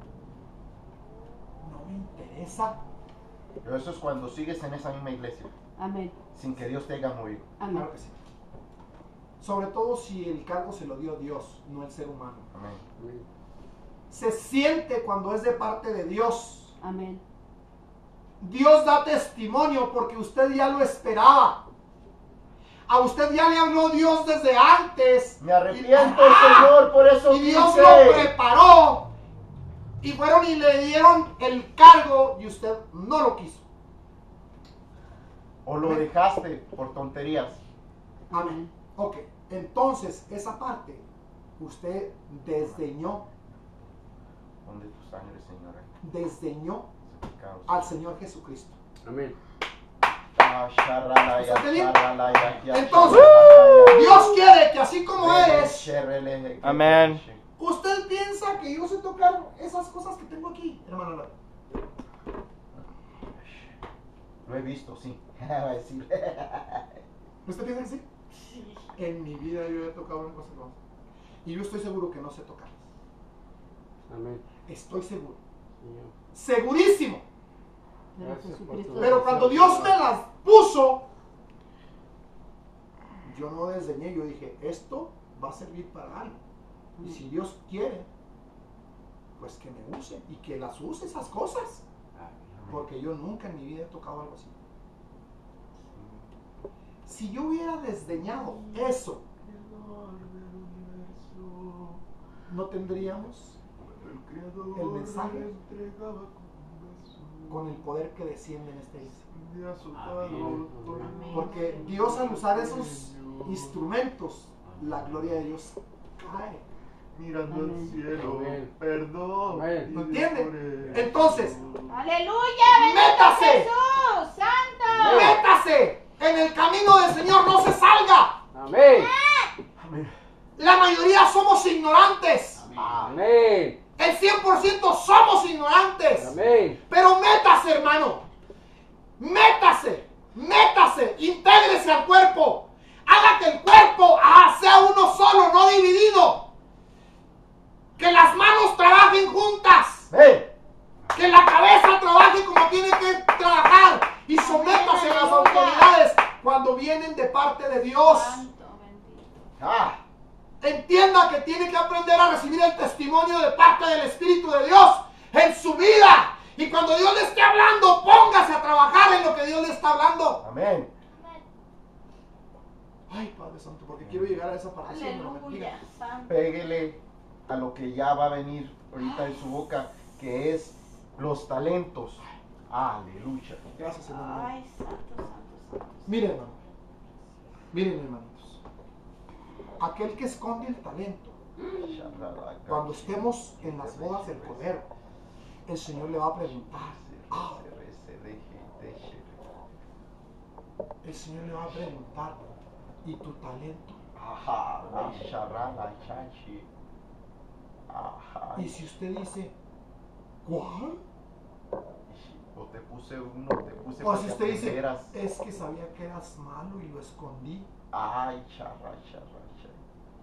A: no me interesa.
B: Pero eso es cuando sigues en esa misma iglesia.
E: Amén.
B: Sin que Dios te haya movido.
E: Amén.
A: Claro que sí. Sobre todo si el cargo se lo dio Dios, no el ser humano.
B: Amén.
F: Amén.
A: Se siente cuando es de parte de Dios.
E: Amén.
A: Dios da testimonio porque usted ya lo esperaba. A usted ya le habló Dios desde antes.
B: Me arrepiento,
A: ¡Ah!
B: Señor, por eso
A: Y Dios
B: quise.
A: lo preparó. Y fueron y le dieron el cargo y usted no lo quiso.
B: O lo dejaste por tonterías.
A: Amén. Ok, entonces esa parte usted desdeñó,
B: Donde tu sangre, Señor.
A: desdeñó
B: Santificados.
A: al Señor Jesucristo.
F: Amén.
B: Ah, sharralaya,
A: ¿Está bien?
B: sharralaya, ya,
A: Entonces,
B: sharralaya.
A: Dios quiere que así como eres,
B: Sherrele,
G: Amén.
A: usted piensa que yo sé tocar esas cosas que tengo aquí, hermano.
B: Lo he visto, sí. Va a decir.
A: ¿Usted piensa que sí? En mi vida yo he tocado una cosa como esa. Y yo estoy seguro que no sé tocarlas.
F: Amén.
A: Estoy seguro. Segurísimo.
E: Pero
F: Gracias,
E: Jesucristo-
F: pastor.
A: Pero cuando Dios me las puso, yo no desdeñé, yo dije, esto va a servir para algo. Y si Dios quiere, pues que me use y que las use esas cosas. Porque yo nunca en mi vida he tocado algo así. Si yo hubiera desdeñado eso, no tendríamos el mensaje con el poder que desciende en este día. Porque Dios, al usar esos instrumentos, la gloria de Dios cae.
B: Mirando al
E: Amén.
B: cielo,
F: Amén.
B: perdón.
F: Amén.
A: ¿No entiende? Entonces,
C: Aleluya, bendito
A: Métase.
C: Jesús, santo.
A: métase en el camino del Señor, no se salga.
F: Amén.
B: Amén.
A: La mayoría somos ignorantes.
F: Amén.
A: El cien por ciento somos ignorantes.
F: Amén.
A: Pero métase, hermano. Métase. Métase. Intégrese al cuerpo. Haga que el cuerpo ah, sea uno solo, no dividido. Que las manos trabajen juntas.
B: Amén.
A: Que la cabeza trabaje como tiene que trabajar. Y sométase a las autoridades cuando vienen de parte de Dios.
C: Santo, bendito.
B: Ah,
A: Entienda que tiene que aprender a recibir el testimonio de parte del Espíritu de Dios en su vida. Y cuando Dios le esté hablando, póngase a trabajar en lo que Dios le está hablando.
B: amén.
A: Ay, Padre Santo, porque quiero llegar a esa parte. siempre,
C: Aleluya,
A: mentira.
C: santo.
B: Péguele a lo que ya va a venir ahorita en su boca, que es los talentos. Aleluya.
A: Gracias, hermano.
C: Ay, santo, santo, santo.
A: Miren, hermano. Miren, hermanitos. Aquel que esconde el talento, cuando estemos en las bodas del Cordero, el Señor le va a preguntar. Ah, el Señor le va a preguntar, ¿y tu talento?
B: Ajá, la charra, la chachi. Ajá.
A: Y si usted dice, ¿cuál?
B: O te puse uno, te puse
A: O
B: para
A: si
B: que
A: usted dice,
B: aprendieras.
A: es que sabía que eras malo y lo escondí.
B: Ay, charra, charra, charra.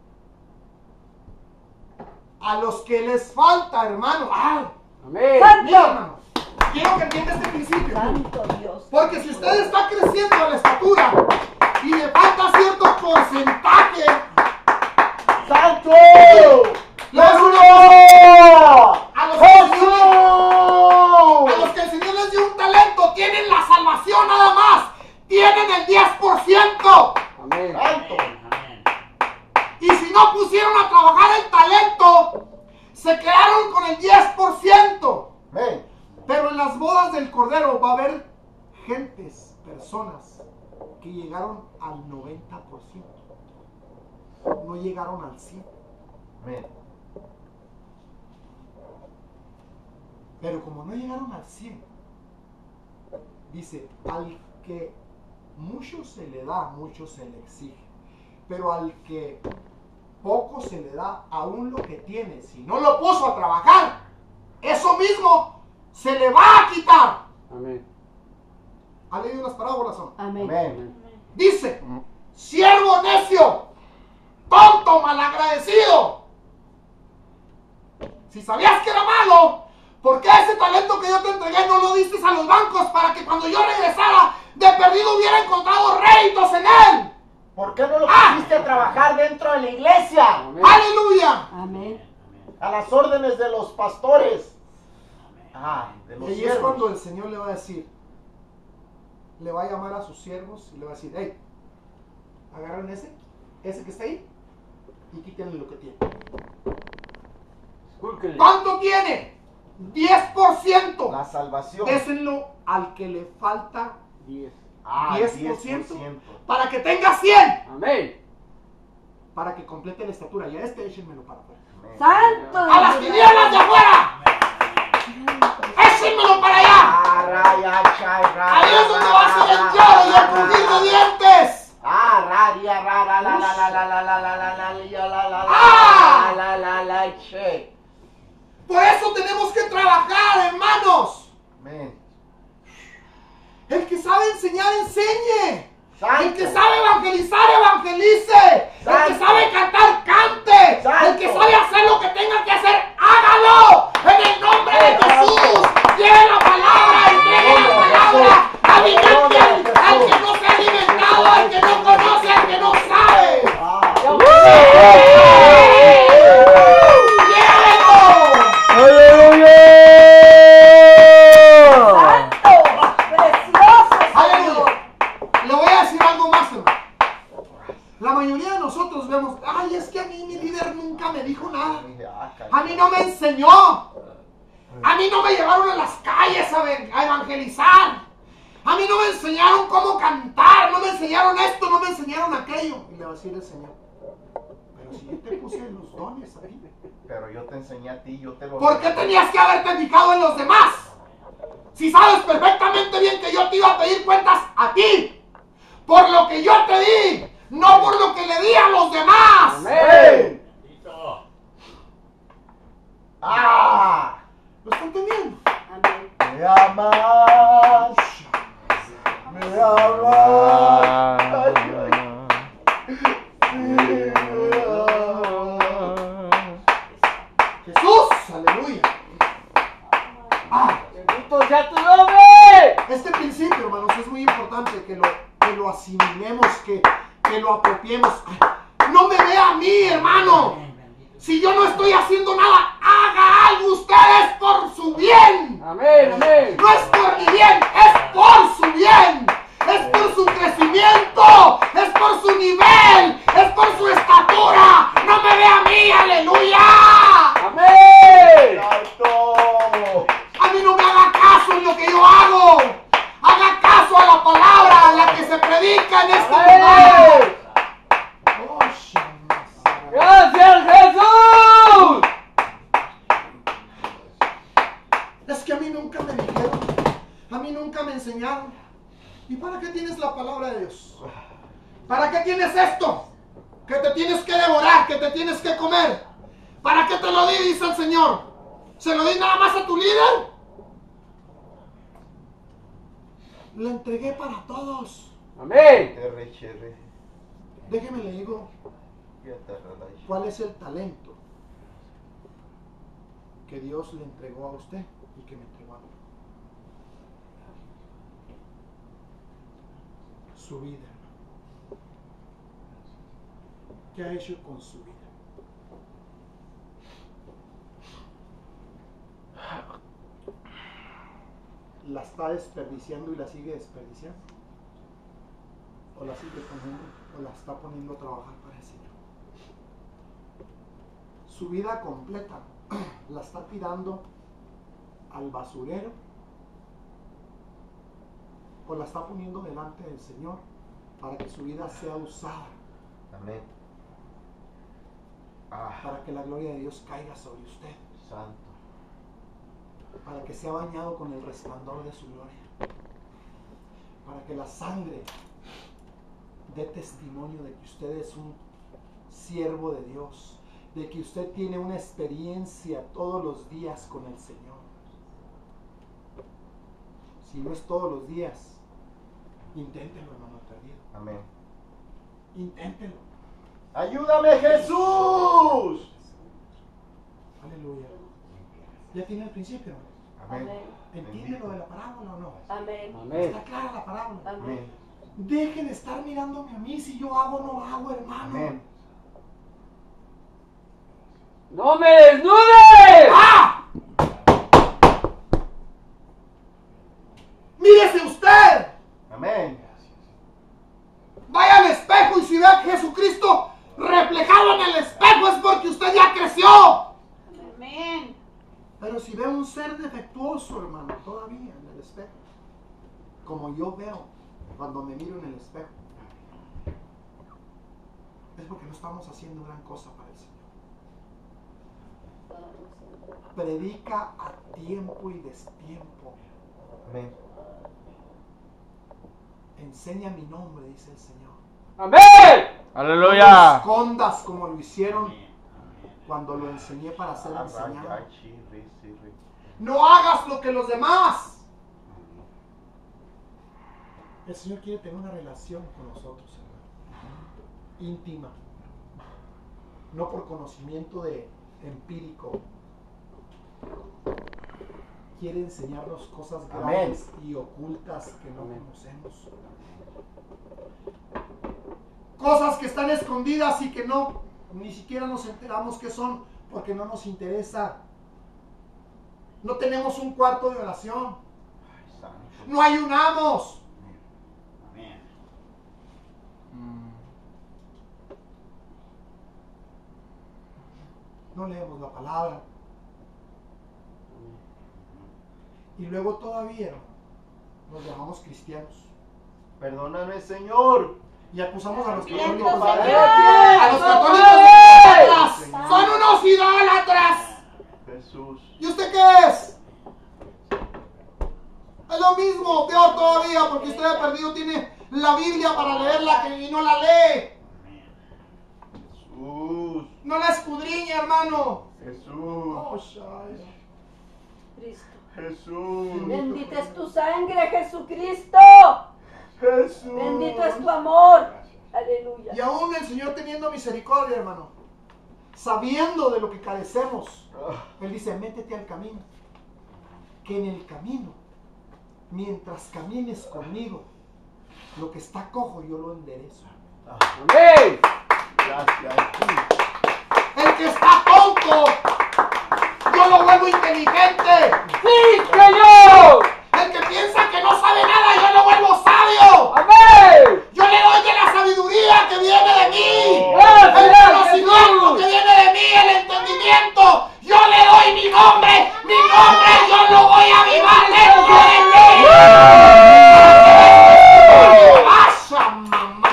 A: A los que les falta, hermano. ¡Ay!
F: Amén.
A: Mira, hermano. Quiero que entienda este principio.
E: Santo Dios.
A: Porque si usted está creciendo a la estatura y le falta cierto porcentaje,
B: ¡Santo!
A: le das una-
B: ¡Jesús!
A: a los, que el Señor,
B: ¡Jesús!
A: a los que el Señor les dio un talento, tienen la salvación nada más. Tienen el diez por ciento.
F: Amén.
B: ¡Santo!
D: Amén.
A: Y si no pusieron a trabajar el talento, se quedaron con el diez por ciento.
B: Amén.
A: Pero en las bodas del Cordero va a haber gentes, personas que llegaron al noventa por ciento. No llegaron al cien por ciento.
B: Amén.
A: Pero como no llegaron al cien, dice, al que mucho se le da, mucho se le exige. Pero al que poco se le da, aún lo que tiene, si no lo puso a trabajar, eso mismo se le va a quitar.
F: Amén.
A: ¿Ha leído las parábolas o no?
E: Amén.
B: Amén.
A: Dice, siervo necio, tonto, malagradecido. Si sabías que era malo, ¿por qué ese talento que yo te entregué no lo diste a los bancos para que cuando yo regresara de perdido hubiera encontrado réditos en él?
B: ¿Por qué no lo
A: ¡Ah!
B: pusiste a trabajar dentro de la iglesia?
F: Amén.
A: ¡Aleluya!
E: Amén.
B: A las órdenes de los pastores. Ah, de
A: Y
B: los
A: ahí es
B: siervos.
A: cuando el Señor le va a decir, le va a llamar a sus siervos y le va a decir, hey, agarren ese, ese que está ahí y quítenle lo que tiene.
F: Escúlquele.
A: ¿Cuánto tiene? diez por ciento.
B: La salvación.
A: Désenlo al que le falta
F: Diez.
B: Ah,
A: diez
B: diez
A: por ciento.
B: por ciento.
A: para que tenga cien,
F: Amén.
A: para que complete la estatura. Y a este échenmelo para afuera.
B: Amén.
E: Santo
A: ¡A las
E: Dios.
A: tinieblas de afuera! ¡Échenmelo para allá!
B: Ah, raya, chay, raya,
A: Ahí es donde va a ser el
B: raya,
A: lloro y el
B: raya,
A: crujir de
B: raya.
A: dientes.
B: Ah, raria, rara, la, la, la, la, la, la, la, la, la, la, la, la,
A: Ah.
B: la, la, la, la, che.
A: Por eso tenemos que trabajar, hermanos.
B: Amén.
A: El que sabe enseñar, enseñe.
B: Santo.
A: El que sabe evangelizar, evangelice. El que
B: Santo.
A: sabe cantar, cante.
B: Santo.
A: El que sabe hacer lo que tenga que hacer, hágalo. En el nombre de Jesús. Jesús. Lleve la palabra, entregue la palabra. Alimente al, al que no se ha alimentado, al que no conoce, al que no sabe.
G: ¡Aleluya!
E: ¡Santo! ¡Precioso,
A: Aleluya.
E: Señor!
A: Le voy a decir algo más, hermano. La mayoría de nosotros vemos, ay, es que a mí mi líder nunca me dijo nada. A mí no me enseñó. A mí no me llevaron a las calles a, ve- a evangelizar. A mí no me enseñaron cómo cantar. No me enseñaron esto, no me enseñaron aquello. Y le va a decir el Señor, pero si yo te puse los dones a ti,
B: Pero yo te enseñé a ti, yo te lo...
A: ¿por qué tenías que haberte fijado en los demás? Si sabes perfectamente bien que yo te iba a pedir cuentas a ti. Por lo que yo te di, no por lo que le di a los demás.
B: ¡Amén! ¡Ah!
A: ¿Lo están entendiendo?
E: Amén.
B: Me amas, me amas. Ay, ay.
A: Jesús, aleluya. Ah,
F: Bendito sea tu nombre.
A: este principio, hermanos, es muy importante que lo, que lo asimilemos, que, que lo apropiemos. No me vea a mí, hermano. Si yo no estoy haciendo nada, haga algo ustedes por su bien.
F: Amén, amén.
A: No es por mi bien, es por su bien. Es por su crecimiento, es por su nivel, es por su estatura. No me vea a mí, aleluya.
F: Amén.
B: Santo.
A: A mí no me haga caso en lo que yo hago. Haga caso a la palabra, la que se predica en este lugar.
F: Amén.
A: Oh, Shama.
F: Gracias, Jesús.
A: Es que a mí nunca me dijeron, a mí nunca me enseñaron. ¿Y para qué tienes la palabra de Dios? ¿Para qué tienes esto? Que te tienes que devorar, que te tienes que comer. ¿Para qué te lo di? Dice el Señor. ¿Se lo di nada más a tu líder? Lo entregué para todos.
F: Amén.
B: Terre, cherre,
A: Déjeme le digo
B: ya te relajas.
A: cuál es el talento que Dios le entregó a usted y que me entregó a mí. Su vida. ¿Qué ha hecho con su vida? ¿La está desperdiciando y la sigue desperdiciando? ¿O la sigue poniendo, o la está poniendo a trabajar para el Señor? Su vida completa la está tirando al basurero, o la está poniendo delante del Señor para que su vida sea usada,
B: Amén. Ah,
A: para que la gloria de Dios caiga sobre usted,
B: santo.
A: para que sea bañado con el resplandor de su gloria, para que la sangre dé testimonio de que usted es un siervo de Dios, de que usted tiene una experiencia todos los días con el Señor. Si no es todos los días, inténtelo, hermano perdido.
B: Amén.
A: Inténtelo.
B: ¡Ayúdame, Jesús!
A: Aleluya. ¿Ya tiene el principio, hermano?
B: Amén.
E: Amén.
A: ¿Entiende lo de la parábola o no?
E: Amén.
F: Amén.
A: ¿Está clara la parábola?
E: Amén.
B: Amén.
A: Dejen de estar mirándome a mí, si yo hago o no hago, hermano.
B: Amén.
F: ¡No me desnudes!
A: ¡Ah! ¡Mírese usted!
B: Amén.
A: Vaya al espejo y si ve a Jesucristo reflejado en el espejo es porque usted ya creció.
C: Amén.
A: Pero si ve un ser defectuoso, hermano, todavía en el espejo, como yo veo cuando me miro en el espejo, es porque no estamos haciendo gran cosa para el Señor. Predica a tiempo y destiempo.
B: Amén.
A: Enseña mi nombre, dice el Señor.
F: Amén.
A: No
G: Aleluya.
A: escondas como lo hicieron cuando lo enseñé para ser enseñado.
B: Ay, chirri, chirri.
A: No hagas lo que los demás. El Señor quiere tener una relación con nosotros, hermano. Íntima. No por conocimiento de empírico, quiere enseñarnos cosas
B: Amén.
A: grandes y ocultas que no conocemos. Cosas que están escondidas y que no, ni siquiera nos enteramos que son porque no nos interesa. No tenemos un cuarto de oración. No ayunamos.
D: Amén.
A: No leemos la palabra. Y luego todavía nos llamamos cristianos.
B: Perdóname, Señor.
A: Y acusamos a los
C: Bien,
A: católicos.
C: Señor.
A: A los católicos de idólatras. Son unos idólatras.
B: Jesús.
A: ¿Y usted qué es? Es lo mismo, peor todavía, porque usted ha perdido, tiene la Biblia para leerla que- y no la lee.
B: Jesús.
A: No la escudriña, hermano.
B: Jesús.
A: Oh, Shai.
E: Cristo.
B: Jesús.
E: Bendita es tu sangre, Jesucristo.
B: Jesús.
E: Bendito es tu amor. Aleluya.
A: Y aún el Señor teniendo misericordia, hermano, sabiendo de lo que carecemos, Él dice, métete al camino, que en el camino, mientras camines conmigo, lo que está cojo yo lo enderezo.
F: Amén.
B: Gracias.
A: El que está tonto, yo lo vuelvo inteligente.
F: ¡Sí, Señor!
A: El que piensa que no sabe nada, yo lo vuelvo sabio.
F: ¡Amén!
A: Yo le doy de la sabiduría que viene de mí,
F: Gracias,
A: el conocimiento
F: Jesús.
A: que viene de mí, el entendimiento. Yo le doy mi nombre, mi nombre yo lo voy a avivar dentro de ti. ¡Vaya, mamá!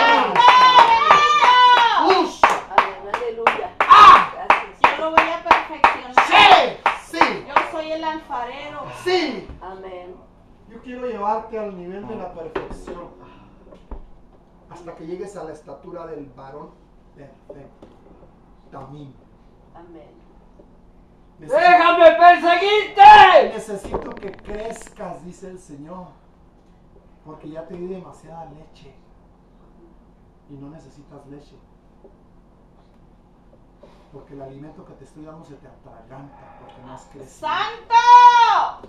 A: ¡Ush!
E: Amén. Aleluya.
A: ¡Ah!
E: Gracias.
C: Yo lo voy a perfeccionar.
A: ¡Sí! ¡Sí!
C: Yo soy el alfarero.
A: ¡Sí!
E: Amén.
A: Yo quiero llevarte al nivel de la perfección hasta que llegues a la estatura del varón perfecto. También.
E: Amén.
A: Necesito,
F: ¡Déjame perseguirte!
A: necesito que crezcas, dice el Señor, porque ya te di demasiada leche y no necesitas leche. Porque el alimento que te estoy dando se te atraganta porque no has crecido.
C: ¡Santo!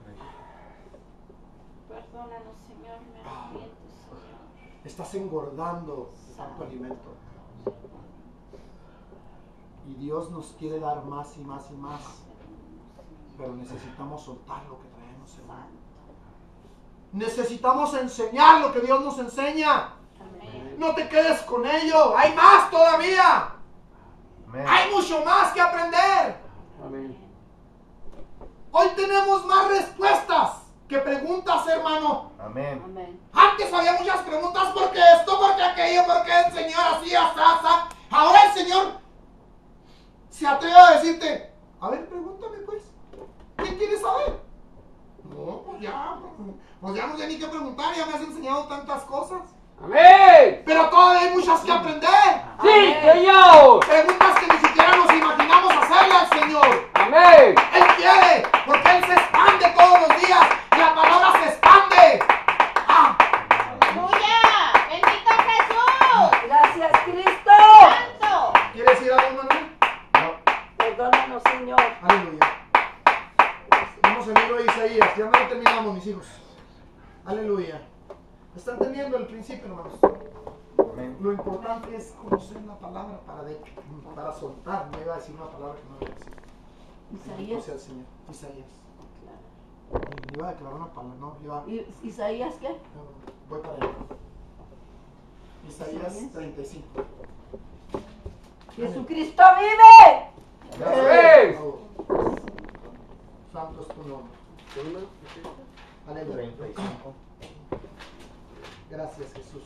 C: Perdónanos, Señor, me arrepiento, Señor.
A: Estás engordando de tanto alimento. Y Dios nos quiere dar más y más y más. Pero necesitamos soltar lo que traemos, hermano. Necesitamos enseñar lo que Dios nos enseña.
C: Amén.
A: No te quedes con ello. Hay más todavía.
B: Amén.
A: Hay mucho más que aprender.
F: Amén.
A: Hoy tenemos más respuestas que preguntas, hermano.
B: Amén.
E: Amén.
A: Antes había muchas preguntas, ¿por qué esto? ¿Por qué aquello? ¿Por qué el Señor así, así, así? Ahora el Señor se atreve a decirte, a ver, pregúntame pues, ¿qué quieres saber? No, pues ya, pues ya no sé ni qué preguntar, ya me has enseñado tantas cosas.
F: Amén.
A: Pero todavía hay muchas que aprender.
F: ¡Sí, Señor!
A: Preguntas que ni siquiera nos imaginamos hacerle al Señor.
F: Amén.
A: Él quiere, porque Él se expande todos los días. La palabra se expande. Ah,
C: ¡Aleluya! ¡Bendito Jesús!
E: Gracias, Cristo.
C: ¡Santo!
A: ¿quieres decir algo, Manuel?
E: Perdónanos, Señor.
A: Aleluya. Vamos al libro de Isaías. Ya no lo terminamos, mis hijos. Aleluya. ¿Están entendiendo el principio, hermanos?
B: Amén.
A: Lo importante es conocer la palabra para, de, para soltar. No iba a decir una palabra que no iba a decir. Bendito
E: Isaías.
A: sea el Señor. Isaías. Iba a declarar una palabra, no, iba.
E: ¿Y Isaías qué?
A: Voy para allá. Isaías
E: Isaías.
A: treinta y cinco.
E: Jesucristo vive.
F: Amén.
A: Santo es tu nombre. Aleluya.
B: treinta y cinco.
A: Gracias, Jesús.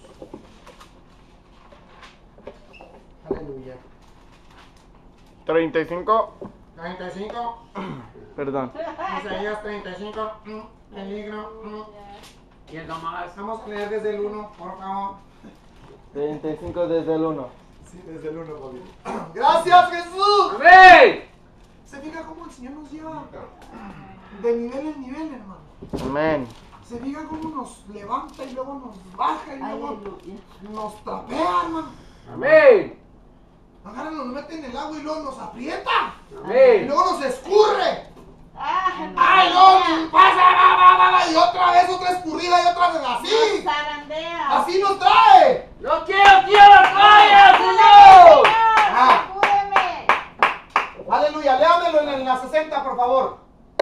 A: Aleluya.
G: treinta y cinco.
A: treinta y cinco.
G: Perdón.
A: Isaías treinta y cinco. mm, Peligro. mm.
F: Y el nomás.
A: Vamos a leer desde el uno, por favor.
G: treinta y cinco desde el uno.
A: Sí, desde el uno, Bobby. Gracias, Jesús.
F: Amén.
A: Se fija cómo el Señor nos lleva de nivel en nivel, hermano.
G: Amén.
A: Se fija cómo nos levanta y luego nos baja y luego
E: Aleluya.
A: nos trapea, hermano.
F: Amén.
A: Agarra, nos mete en el agua y luego nos aprieta. Y
F: Amén.
A: luego nos escurre.
C: Ah,
A: ¡Ay, no! ¡Pasa! Va, va, va, va! Y otra vez, otra escurrida y otra vez
C: Nos
A: así.
C: zarandea.
A: Así nos trae.
F: ¡No quiero tierra toalla, Señor!
A: Ah.
C: ¡Sacúdeme!
A: Aleluya. Léamelo en, en la sesenta, por favor.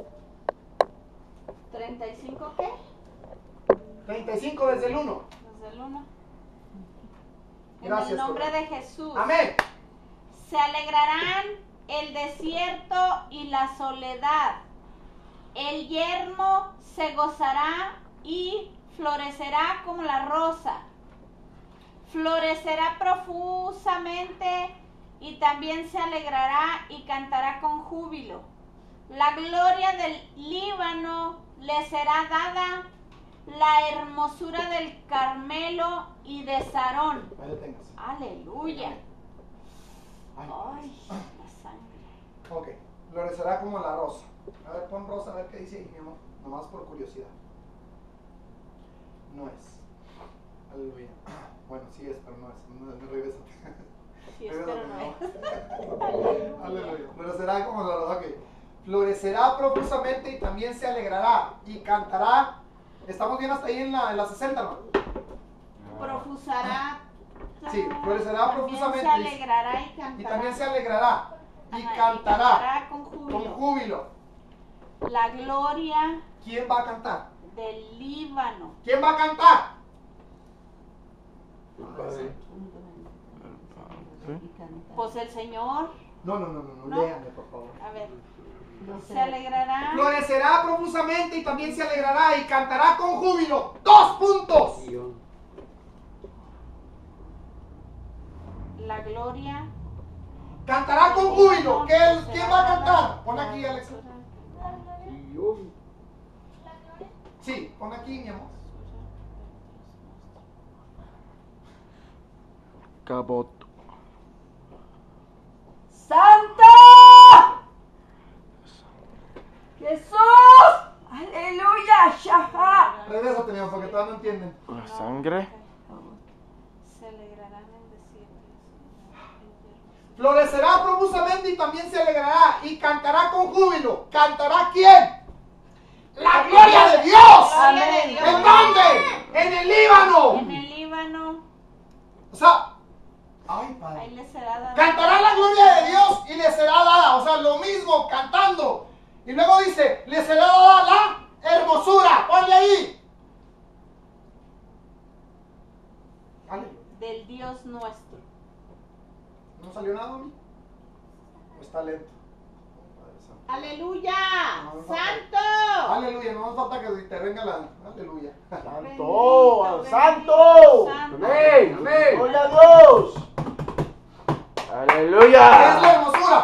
C: ¿treinta y cinco qué?
A: treinta y cinco desde el uno.
C: Desde el uno. En
A: Gracias,
C: el nombre
A: Corona.
C: de Jesús.
A: Amén.
C: Se alegrarán el desierto y la soledad. El yermo se gozará y florecerá como la rosa. Florecerá profusamente y también se alegrará y cantará con júbilo. La gloria del Líbano le será dada, la hermosura del Carmelo y de Sarón.
A: Ahí lo tengas.
C: Aleluya.
A: Ay.
C: Ay, la sangre.
A: Ok. Florecerá como la rosa. A ver, pon rosa, a ver qué dice ahí, mi amor. Nomás por curiosidad. No es. Aleluya. Bueno, sí es, pero no es. No, no regresa.
C: Sí, espero no es.
A: Aleluya. Florecerá como la rosa. Ok. Florecerá profusamente y también se alegrará y cantará. Estamos bien hasta ahí en la, en la sesenta, ¿no?
C: Profusará.
A: Sí, florecerá
C: También
A: profusamente.
C: se alegrará y cantará.
A: Y también se alegrará y
C: Ajá,
A: cantará
C: cantará con
A: con
C: júbilo.
A: júbilo.
C: La gloria
A: ¿Quién va a cantar?
C: del Líbano.
A: ¿Quién va a cantar?
C: Pues el Señor,
A: No, no, no, no, no,
C: ¿No?
A: léanme, por favor.
C: a ver, se alegrará.
A: Florecerá profusamente y también se alegrará y cantará con júbilo. ¡Dos puntos!
C: La gloria.
A: Cantará con júbilo. ¿Qué es? ¿Quién va a cantar? Pon aquí, Alex. Sí, pon aquí, mi amor.
G: Cabot.
E: ¡Santo! ¡Jesús! ¡Aleluya! ¡Shaha!
A: Regrésate, mi amor, porque todavía no entienden.
G: La sangre.
C: Se alegrará en el desierto.
A: Florecerá profusamente y también se alegrará y cantará con júbilo. ¿Cantará quién? ¡La gloria de Dios!
E: Amén.
A: ¿En dónde? ¡En el Líbano!
C: En el Líbano,
A: O sea, ay,
C: ahí
A: padre.
C: le será dada.
A: Cantará la gloria de Dios y le será dada. O sea, lo mismo, cantando. Y luego dice, le será dada la hermosura. Ponle ahí. Vale.
C: Del Dios nuestro.
A: ¿No salió nada a mí? ¿O está lento?
C: ¡Aleluya!
A: No, no falta.
C: ¡Santo!
A: Aleluya, no nos falta que intervenga la aleluya.
B: ¡Santo!
C: Bendito,
B: ¡Santo!
C: Santo.
F: Amén, amén.
B: ¡Gloria a Dios!
A: ¿Qué es
G: Aleluya.
A: la hermosura?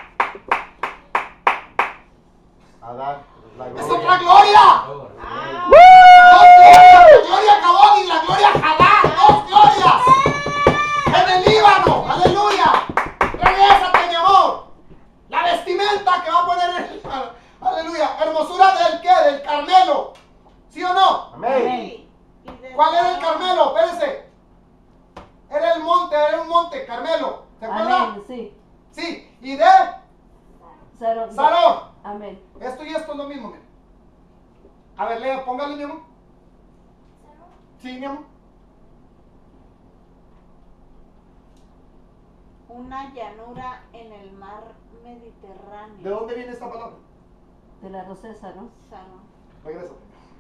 B: A dar la
A: ¡Es
B: gloria.
A: otra gloria!
C: Ah,
A: ¡Dos glorias! ¡La gloria Cabón y la gloria Jalá! ¡Dos glorias! ¡En el Líbano! ¡Aleluya! ¡Regrésate, mi amor! La vestimenta que va a poner el... ¡Aleluya! ¿Hermosura del qué? ¿Del Carmelo? ¿Sí o no?
B: Amén.
C: sí. Y de
A: ¿Cuál era el
C: Sarón.
A: Carmelo? Espérense. Era el monte, era un monte, Carmelo. ¿Se acuerdan?
E: Amén, sí.
A: Sí. ¿Y de
E: Sarón.
A: Sarón?
E: Amén.
A: Esto y esto es lo mismo, mira. A ver, lea, póngale, mi amor. Sí, mi amor.
C: Una llanura en el mar
A: ¿De
C: Mediterráneo.
A: dónde viene esta palabra?
E: De la rosa de Sarón.
C: Sarón.
A: Regresa.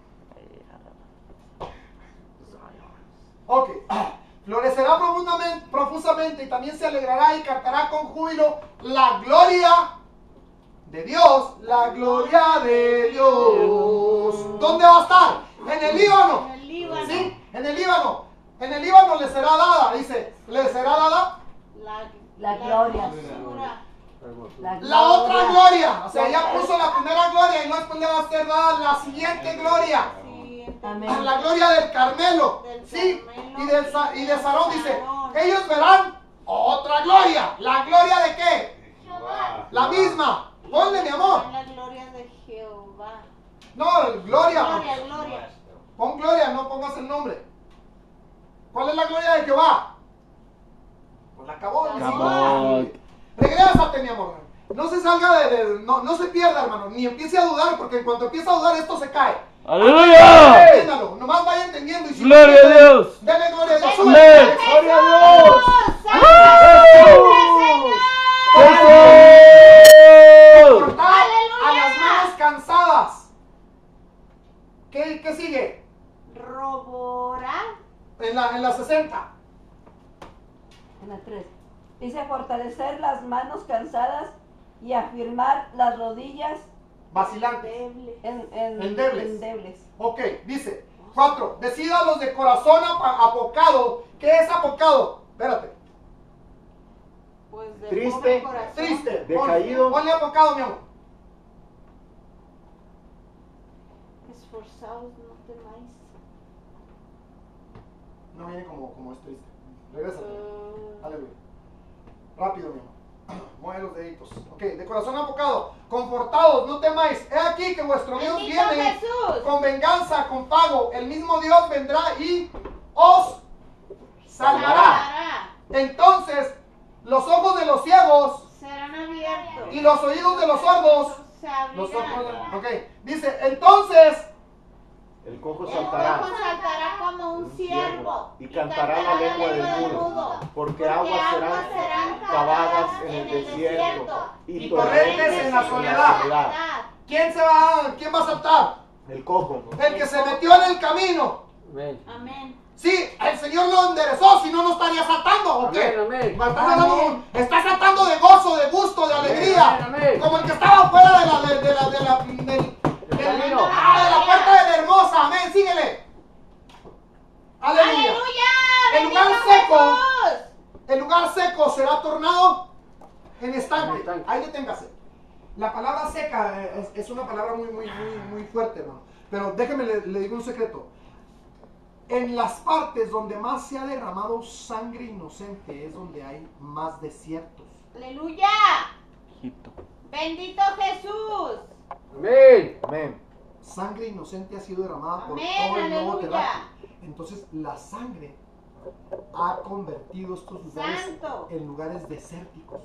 A: Ok. Florecerá profundamente, profusamente y también se alegrará y cantará con júbilo la gloria de Dios. La gloria de Dios. ¿Dónde va a estar? En el Líbano.
C: En el Líbano.
A: Sí, en el Líbano. En el Líbano le será dada, dice. Le será dada
C: La,
E: La gloria.
C: hermosura.
E: La,
A: la otra gloria. O sea, ya puso la primera gloria y no después le va a ser dada la siguiente gloria.
C: Sí,
E: Amén.
A: La gloria del Carmelo.
C: Del
A: Sí,
C: Carmelo
A: y, del, Sa- y de Sarón dice,
C: Sarón.
A: ellos verán otra gloria. ¿La gloria de qué? La misma. Ponle, mi amor.
C: La gloria de Jehová.
A: No, gloria.
C: Gloria, gloria.
A: Pon gloria, no pongas el nombre. ¿Cuál es la gloria de Jehová? Pues la acabó.
C: La
A: sí.
G: Cabot.
A: Regrésate, mi amor. No se salga de, de- no, no se pierda, hermano, ni empiece a dudar, porque en cuanto empieza a dudar esto se cae.
G: ¡Aleluya!
A: Entiéndalo, nomás vaya entendiendo y si no
G: ¡Gloria a
A: entiende,
G: Dios!
A: Dele gloria a Dios.
G: Amén.
A: Súbele.
B: ¡Gloria a Dios!
A: Cortar a las manos cansadas. ¿Qué, qué sigue?
C: Roborá.
A: En la, en la sesenta.
E: En la tres. Dice fortalecer las manos cansadas y afirmar las rodillas
A: Vacilantes.
C: Deble.
E: en, en,
A: Endebles.
E: endebles.
A: Ok, dice. Cuatro. Decida los de corazón apa- apocado. ¿Qué es apocado? Espérate.
C: Pues de
B: Triste.
C: pobre corazón.
A: Triste.
B: Decaído.
A: Pon- Ponle apocado, mi amor.
C: Esforzados, no temáis.
A: No viene como, como es triste. Regrésate.
C: Uh,
A: Aleluya. Rápido, mi amor. Mueve los deditos. Ok, de corazón apocado. Confortados, no temáis. He aquí que vuestro Dios
C: Bendito
A: viene
C: Jesús.
A: con venganza, con pago. El mismo Dios vendrá y os salvará.
C: Salvará.
A: Entonces, los ojos de los ciegos
C: Serán abiertos.
A: y los oídos de los sordos.
C: Se
A: Los
C: abrirán.
A: ojos, ok, dice, entonces,
B: El cojo
C: El
B: saltará.
C: cojo saltará como un ciervo.
B: Y cantará la lengua del mudo. Porque aguas serán cavadas en el desierto.
A: Y torrentes en la soledad. ¿quién se va, quién va a saltar?
B: El cojo.
A: El que se metió en el camino.
F: Amén.
C: Amén.
A: Sí, el Señor lo enderezó, si no, no estaría saltando, ¿o qué?
F: Amén, amén.
A: Estás saltando, está saltando de gozo, de gusto, de alegría.
F: Amén, amén.
A: Como el que estaba fuera de la, de, de la, de la, del, del-
F: camino.
A: ah, de la puerta de la hermosa, amén, síguele. Aleluya.
C: Aleluya.
A: El lugar
C: Bendito
A: seco.
C: Jesús.
A: El lugar seco será tornado en
F: En
A: estanque.
F: estanque.
A: Ahí deténgase. La palabra seca eh, es, es una palabra muy, muy, muy, muy fuerte, hermano. Pero déjeme, le, le digo un secreto. En las partes donde más se ha derramado sangre inocente es donde hay más desiertos.
C: Aleluya.
G: Egipto.
C: Bendito Jesús.
F: Amén.
B: Amén.
A: Sangre inocente ha sido derramada por
C: Amén,
A: todo el nuevo
C: aleluya.
A: terráqueo. Entonces la sangre ha convertido estos lugares
C: Santo.
A: en lugares desérticos.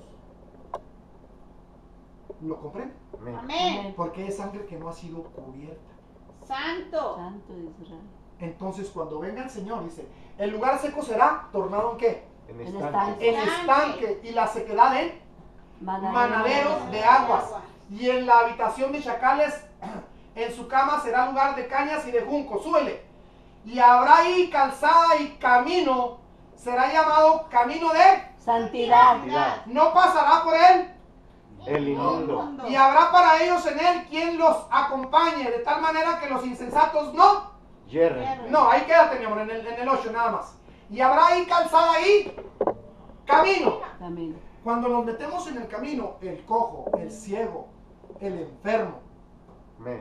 A: ¿Lo comprende?
B: Amén.
C: Amén.
A: Porque es sangre que no ha sido cubierta.
C: Santo.
E: Santo de Israel.
A: Entonces cuando venga el Señor, dice, el lugar seco será tornado en qué?
B: En
E: En
B: estanque.
E: estanque.
A: En estanque y la sequedad en
E: Manadero.
A: manaderos de aguas. Y en la habitación de chacales, en su cama será lugar de cañas y de juncos. Súbele. Y habrá ahí calzada y camino, será llamado camino de,
E: Santidad.
B: Santidad.
A: no pasará por él.
B: El inmundo.
A: Y habrá para ellos en él quien los acompañe, de tal manera que los insensatos no.
B: Yerren.
A: No, ahí quédate, mi amor, en el, en el ocho nada más. Y habrá ahí calzada ahí, camino.
E: Amén.
A: Cuando nos metemos en el camino, el cojo, el ciego, el enfermo,
B: Amén.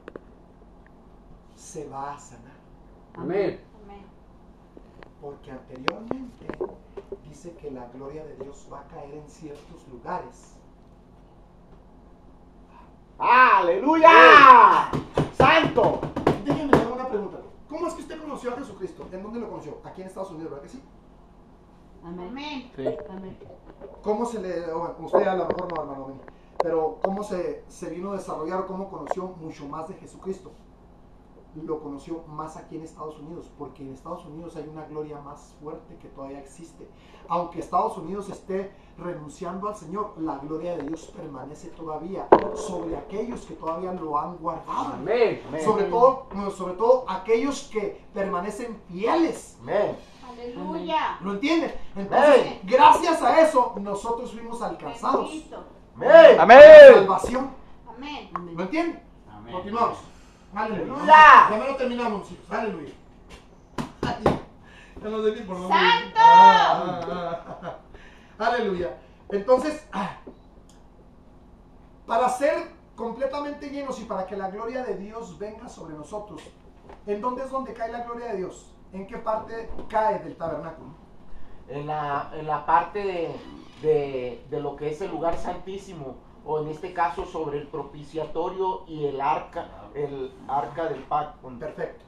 A: se va a sanar.
F: Amén.
C: Amén.
A: Porque anteriormente dice que la gloria de Dios va a caer en ciertos lugares.
B: ¡Aleluya! ¡Santo!
A: Déjenme hacer una pregunta. ¿Cómo es que usted conoció a Jesucristo? ¿En dónde lo conoció? Aquí en Estados Unidos, ¿verdad que sí?
E: Amén.
C: Amén.
G: Sí.
E: Amén.
A: ¿Cómo se le... Bueno, usted a lo mejor no, hermano, ven, pero ¿cómo se, se vino a desarrollar o cómo conoció mucho más de Jesucristo? Lo conoció más aquí en Estados Unidos, porque en Estados Unidos hay una gloria más fuerte que todavía existe. Aunque Estados Unidos esté renunciando al Señor, la gloria de Dios permanece todavía sobre aquellos que todavía lo han guardado.
F: Amén.
B: Amén.
A: Sobre todo, no, sobre todo aquellos que permanecen fieles.
B: Amén.
C: Aleluya.
A: ¿Lo entiende? Entonces,
B: Amén.
A: gracias a eso, nosotros fuimos alcanzados.
C: Bendito.
B: Amén.
G: Amén.
A: Salvación.
C: Amén.
E: Amén.
A: ¿Lo entiende?
D: Amén.
A: Continuamos. Aleluya.
B: Aleluya.
A: Ya me lo terminamos, chicos. Aleluya. Ay, ya no sé ni por dónde.
C: ¡Santo!
A: Ah, ah, ah. Aleluya. Entonces, ah, para ser completamente llenos y para que la gloria de Dios venga sobre nosotros, ¿en dónde es donde cae la gloria de Dios? ¿En qué parte cae del tabernáculo?
H: En la, en la parte de, de, de lo que es el lugar santísimo, o en este caso sobre el propiciatorio y el arca, el arca del pacto.
A: Perfecto.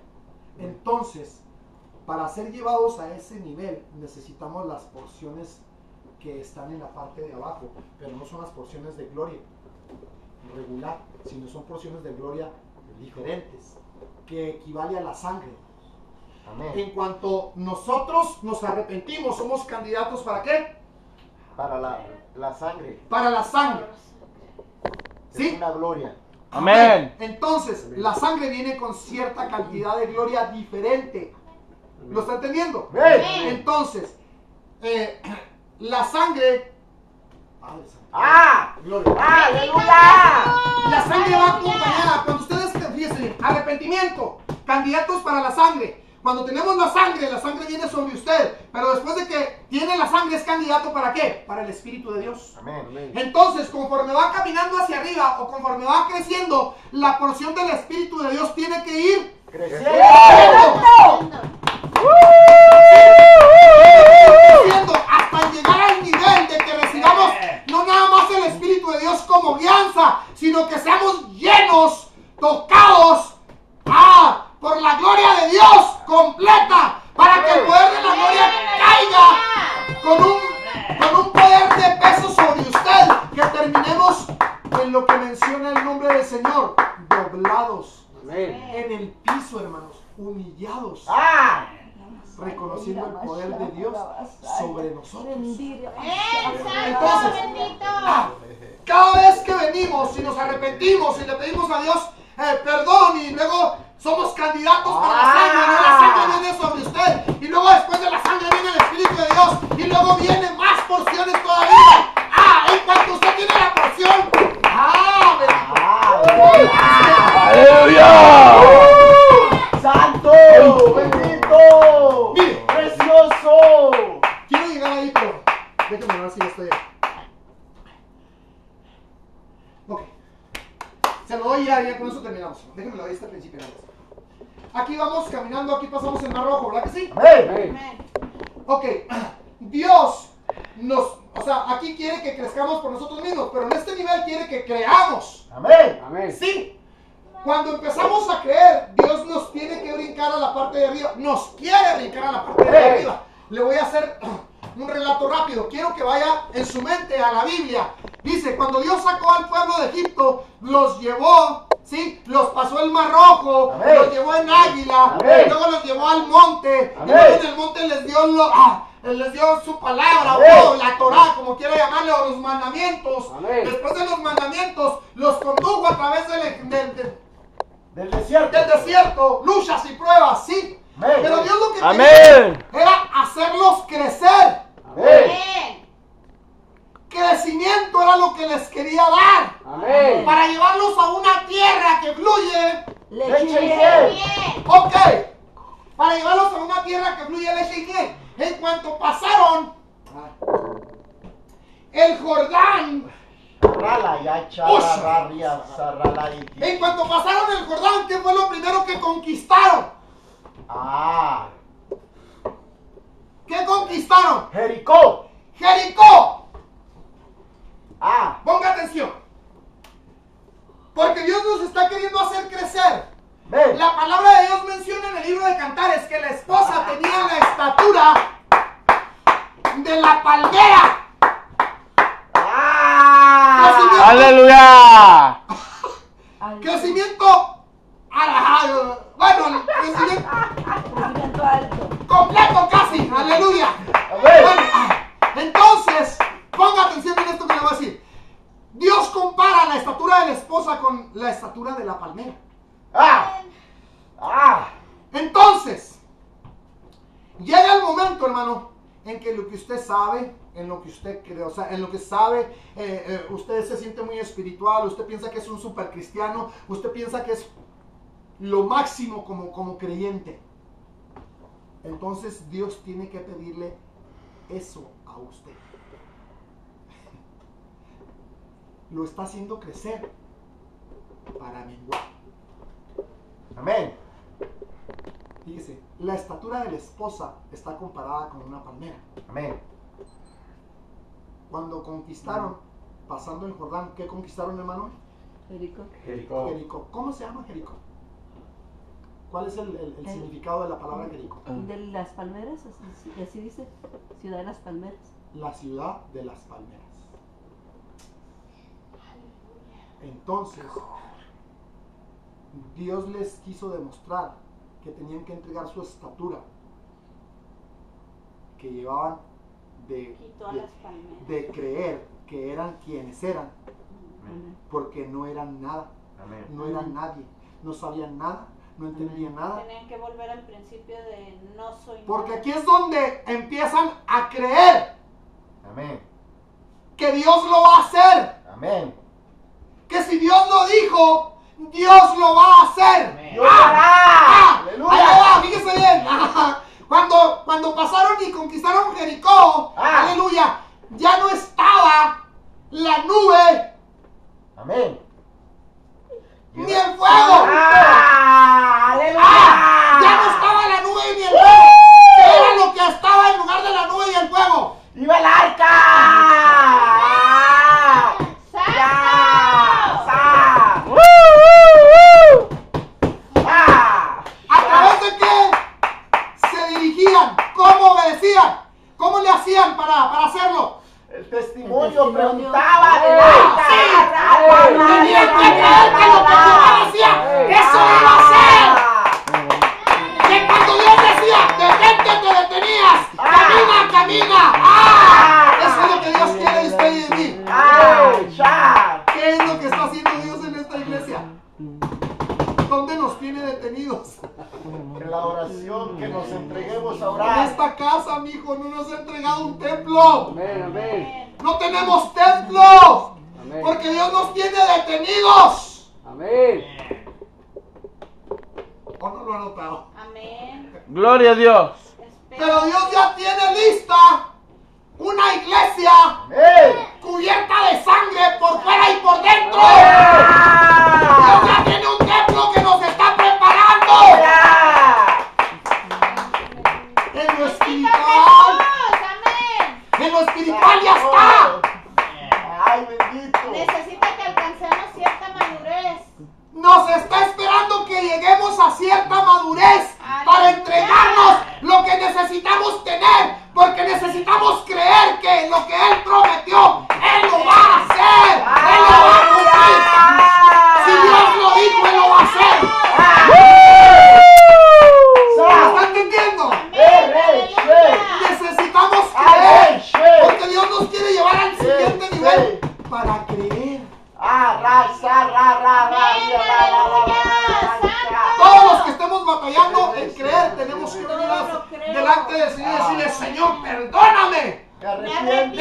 A: Entonces, para ser llevados a ese nivel, necesitamos las porciones que están en la parte de abajo, pero no son las porciones de gloria regular, sino son porciones de gloria diferentes, que equivale a la sangre.
B: Amén.
A: En cuanto nosotros nos arrepentimos, somos candidatos ¿para qué?
B: Para la, la sangre.
A: Para la sangre.
B: Es
A: ¿Sí?
B: una gloria.
G: Amén.
A: Entonces, la sangre viene con cierta cantidad de gloria diferente. ¿Lo está entendiendo?
B: Amén.
A: Entonces, eh, la sangre... Padre Santo.
B: ¡Ah!
A: Gloria.
B: ¡Aleluya!
A: La sangre va acompañada. Cuando ustedes, fíjense, arrepentimiento, candidatos para la sangre. Cuando tenemos la sangre, la sangre viene sobre usted. Pero después de que tiene la sangre, es candidato ¿para qué? Para el Espíritu de Dios.
B: Amén.
A: Entonces, conforme va caminando hacia arriba o conforme va creciendo, la porción del Espíritu de Dios tiene que ir
B: Creciendo.
A: creciendo hasta llegar al nivel de que recibamos no nada más el Espíritu de Dios como guianza, sino que seamos llenos, tocados, ah, por la gloria de Dios completa, para que el poder de la gloria caiga con un, con un poder de peso sobre usted, que terminemos en lo que menciona el nombre del Señor, doblados en el piso, hermanos, humillados,
B: ¡Ah!
A: reconociendo el poder de Dios sobre nosotros.
C: Exacto, bendito.
A: Ah, cada vez que venimos y nos arrepentimos y le pedimos a Dios eh, perdón y luego somos candidatos para la sangre, ¿no? La sangre viene sobre usted y luego después de la sangre viene el Espíritu de Dios y luego vienen más porciones todavía. Ah, en cuanto usted tiene la porción, ah,
G: ¡Aleluya!
B: ¡Santo! ¡Bendito!
A: Mire.
B: ¡Precioso!
A: quiero llegar ahí, pero déjenme ver si ya estoy ahí. Ok. Se lo doy ya, ya con eso terminamos. Déjenme lo doy hasta el principio. nada más. Aquí vamos caminando, aquí pasamos el Mar Rojo, ¿verdad que sí?
B: Amén.
A: Ok. Dios nos, o sea, aquí quiere que crezcamos por nosotros mismos, pero en este nivel quiere que creamos.
B: Amén.
F: Amén.
A: Sí. Cuando empezamos a creer, Dios nos tiene que brincar a la parte de arriba. Nos quiere brincar a la parte de arriba. Le voy a hacer un relato rápido. Quiero que vaya en su mente a la Biblia. Dice, cuando Dios sacó al pueblo de Egipto, los llevó, ¿sí? Los pasó el Mar Rojo,
B: Amén.
A: los llevó en águila,
B: Amén.
A: y luego los llevó al monte,
B: Amén.
A: y luego en el monte les dio, lo, ah, les dio su palabra,
B: Amén.
A: o la Torá, como quiera llamarle, o los mandamientos.
F: Amén.
A: Después de los mandamientos, los condujo a través del, del, del,
B: Del desierto.
A: del desierto, luchas y pruebas, ¿sí?
B: Amén.
A: Pero Dios lo que
G: Amén.
A: quería era hacerlos crecer.
B: Amén.
C: Amén.
A: Crecimiento era lo que les quería dar.
F: Amén.
A: Para llevarlos a una tierra que fluye.
B: Leche y
E: Leche.
B: miel.
C: Bien.
A: Ok. Para llevarlos a una tierra que fluye leche y miel. En cuanto pasaron el Jordán.
B: Rala ya
A: Ush.
B: chararria sarrala y-
A: En cuanto pasaron el Jordán, ¿qué fue lo primero que conquistaron?
B: Ah.
A: ¿Qué conquistaron?
B: Jericó.
A: Jericó.
B: Ah.
A: Ponga atención. Porque Dios nos está queriendo hacer crecer.
B: Amén.
A: La palabra de Dios menciona en el libro de Cantares que la esposa tenía la estatura de la palmera.
B: Ah.
G: ¡Aleluya!
A: Crecimiento, ala- bueno, crecimiento
E: Crecimiento alto.
A: completo casi, aleluya.
B: Amén.
A: Bueno, entonces, ponga atención en esto que le voy a decir. Dios compara la estatura de la esposa con la estatura de la palmera.
B: Ah. Ah.
A: Entonces, llega el momento, hermano, en que lo que usted sabe, en lo que usted cree, o sea, en lo que sabe, eh, eh, usted se siente muy espiritual, usted piensa que es un super cristiano, usted piensa que es lo máximo como, como creyente. Entonces Dios tiene que pedirle eso a usted. Lo está haciendo crecer para menguar.
B: Amén.
A: Fíjese, la estatura de la esposa está comparada con una palmera.
B: Amén.
A: Cuando conquistaron, pasando el Jordán, ¿qué conquistaron, hermano?
E: Jericó.
B: Jericó.
A: Jericó. ¿Cómo se llama Jericó? ¿Cuál es el, el- el
E: El-
A: significado de la palabra Jericó?
E: De las palmeras, así, así dice. Ciudad de las palmeras.
A: la ciudad de las palmeras. Entonces, Dios les quiso demostrar que tenían que entregar su estatura que llevaban de,
C: Quitó a
A: de,
C: las palmeras.
A: de creer que eran quienes eran,
B: Amén.
A: porque no eran nada,
B: Amén.
A: no eran nadie, no sabían nada, no entendían nada.
C: Tenían que volver al principio de no soy
A: Porque
C: nada.
A: aquí es donde empiezan a creer
B: Amén.
A: que Dios lo va a hacer,
B: Amén.
A: que si Dios lo dijo, Dios lo va a hacer.
D: Amén.
B: Dios
A: Ah,
B: hará.
A: ah,
B: Aleluya.
A: ahí va, fíjese bien. Cuando, cuando pasaron y conquistaron Jericó,
B: Ah.
A: aleluya, ya no estaba la nube
B: Amén.
A: ni el fuego.
B: ¡Ah! ¡Aleluya!
A: Ah, ya no estaba la nube ni el fuego. ¿Qué era lo que estaba en lugar de la nube y el fuego?
B: ¡Viva el arca! ¡Ya! ¡Sa! ¡Woo, woo, woo! ¡Ah!
A: ¿A través de qué se dirigían? ¿Cómo obedecían? ¿Cómo le hacían para, para hacerlo?
B: El testimonio
E: El testimonio.
B: preguntaba del
A: Ah,
B: arca.
A: sí.
B: Ra, ra, ra,
A: Tenían
B: ra,
A: que creer que lo que
B: ra,
A: Jehová
B: ra.
A: decía, eso iba a hacer. Que cuando Dios decía, detente, te detenías. Camina, camina. ¡Ah! Eso es lo que Dios quiere de usted y de mí.
B: ¡Ay, ya!
A: ¿Qué es lo que está haciendo Dios en esta iglesia? ¿Dónde nos tiene detenidos?
B: En la oración que nos entreguemos a
A: En
B: orar.
A: esta casa, mijo, no nos ha entregado un templo.
F: Amén, amén.
A: No tenemos templo.
F: Amén.
A: Porque Dios nos tiene detenidos.
F: Amén.
A: ¿O no lo ha notado?
C: Amén.
G: Gloria a Dios.
C: Espera.
A: Pero Dios ya tiene lista una iglesia
B: ¡Amén!
A: cubierta de sangre por fuera y por dentro. Dios ya tiene un templo que nos está preparando. En lo espiritual,
C: Amén.
A: en lo espiritual ya está.
B: ¡Ay, bendito!
C: Necesita que alcancemos cierta madurez.
A: Nos está esperando que lleguemos a cierta madurez para entregarnos lo que necesitamos tener, porque necesitamos creer que lo que Él prometió, Él lo va a hacer, Él lo va a cumplir. Si Dios lo dijo, Él lo va a hacer. ¿Me está entendiendo? Necesitamos creer, porque Dios nos quiere llevar al siguiente nivel para creer.
B: ¡Ah, ra, sa, ra, ra, ra, ra, ra, ra, ra, ra, ra.
A: Todos los que estemos batallando en creer, tenemos que venir a- delante del Señor y decirle, Señor, perdóname.
B: ¡Me arrepiento!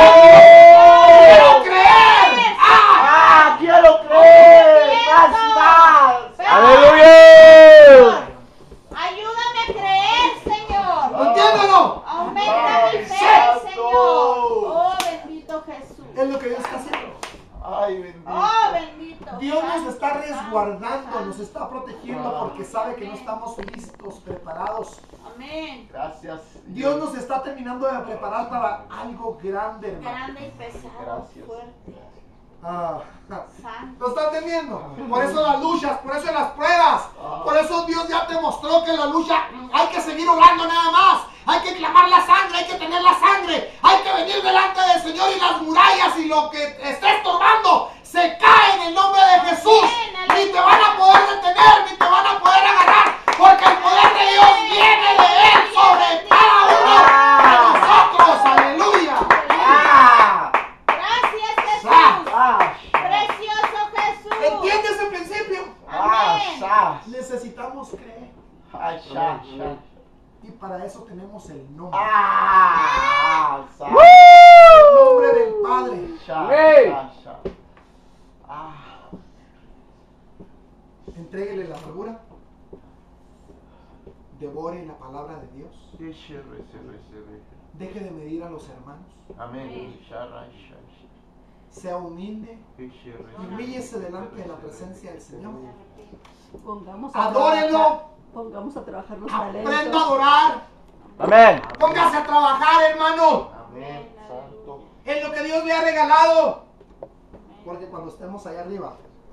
A: ¡Quiero creer! ¡Ah!
B: ¡Ah, quiero creer! ¡Más y más!
G: Aleluya.
C: Ayúdame a creer, Señor.
A: ¡Entiéndelo!
C: Aumenta mi fe,
B: Santo.
C: Señor. Oh, bendito Jesús.
A: Es lo que Dios está haciendo.
B: ¡Ay, bendito!
C: Oh, bendito.
A: Dios nos
C: Santo,
A: está
C: santo,
A: resguardando,
C: santo.
A: nos está protegiendo porque sabe que no estamos listos, preparados.
C: Amén.
B: Gracias.
A: Dios nos está terminando de preparar para algo grande, hermano.
C: Grande y pesado,
B: Gracias.
C: fuerte,
A: Ah,
C: santo.
A: ¿lo está entendiendo? Por eso las luchas, por eso las pruebas. Por eso Dios ya te mostró que la lucha hay que seguir orando nada más. Hay que clamar la sangre, hay que tener la sangre. Hay que venir delante del Señor y las murallas y lo que esté estorbando se cae en el nombre de Jesús. Ni te van a poder detener, ni te van a poder agarrar. Porque el poder de Dios viene de Él sobre cada uno de nosotros. Aleluya.
B: ¡Ah!
C: Gracias, Jesús.
B: ¡Ah!
C: Precioso Jesús.
A: ¿Entiendes el principio?
B: ¡Ah!
C: Amén.
B: ¡Ah!
A: Necesitamos creer.
B: ¡Ay, ya, ya!
A: Y para eso tenemos el nombre.
B: ¡Ah! ¡Sa!
A: El nombre del Padre.
B: ¡Ya,
F: Amén.
B: ya, ya! ¡Ah!
A: Entréguele la amargura. Devore la palabra de Dios.
B: Ishe, rece, rece, rece.
A: Deje de medir a los hermanos.
B: Amén. Ya, ra, ya,
A: Sea humilde.
B: ya. Ishe, rece,
A: Y humíllese delante de la presencia del Señor.
E: Pongamos a
A: Adórelo.
E: trabajar- Pongamos a trabajar los
A: Aprenda a
E: talentos.
A: adorar.
G: Amén.
A: Póngase a trabajar, hermano.
B: Amén. Santo.
A: En lo que Dios le ha regalado. Porque cuando estemos allá arriba,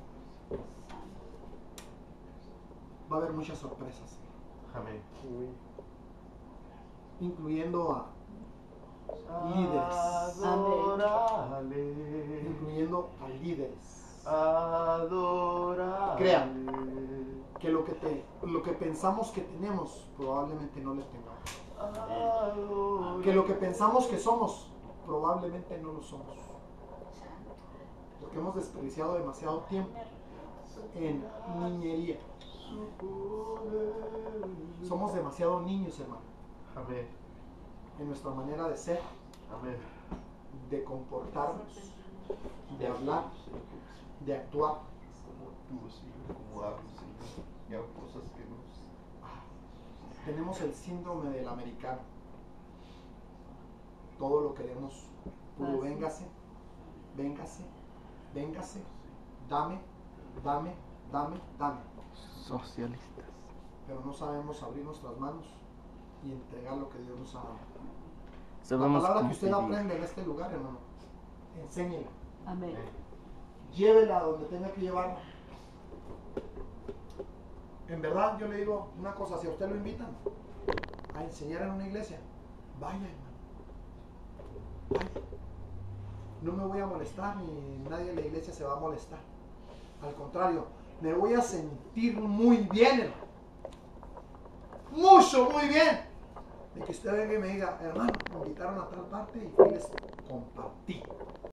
A: va a haber muchas sorpresas.
B: Amén.
A: Incluyendo a líderes,
B: Adórale.
A: incluyendo a líderes.
B: Adórale.
A: Crean que lo que, te, lo que pensamos que tenemos probablemente no les tengamos.
B: Adórale.
A: Que lo que pensamos que somos probablemente no lo somos. Porque hemos desperdiciado demasiado tiempo en niñería. Somos demasiado niños, hermano,
B: Amén.
A: en nuestra manera de ser,
B: Amén.
A: de comportarnos, de hablar, de actuar.
B: Como tú, Señor, como hablas, Señor. Y hago cosas que no.
A: Tenemos el síndrome del americano. Todo lo queremos puro véngase, véngase, véngase, dame, dame, dame, dame.
G: Socialistas.
A: Pero no sabemos abrir nuestras manos y entregar lo que Dios nos ha dado. La
G: Sabemos
A: palabra
G: cómo
A: que usted
G: pedir.
A: aprende en este lugar, hermano, enséñela.
E: Amén.
A: Llévela a donde tenga que llevarla. En verdad, yo le digo una cosa: si a usted lo invitan a enseñar en una iglesia, vaya, hermano. Vaya. No me voy a molestar, ni nadie en la iglesia se va a molestar. Al contrario, me voy a sentir muy bien, hermano. Mucho, muy bien. De que usted venga y me diga: hermano, me invitaron a tal parte y fui y les compartí.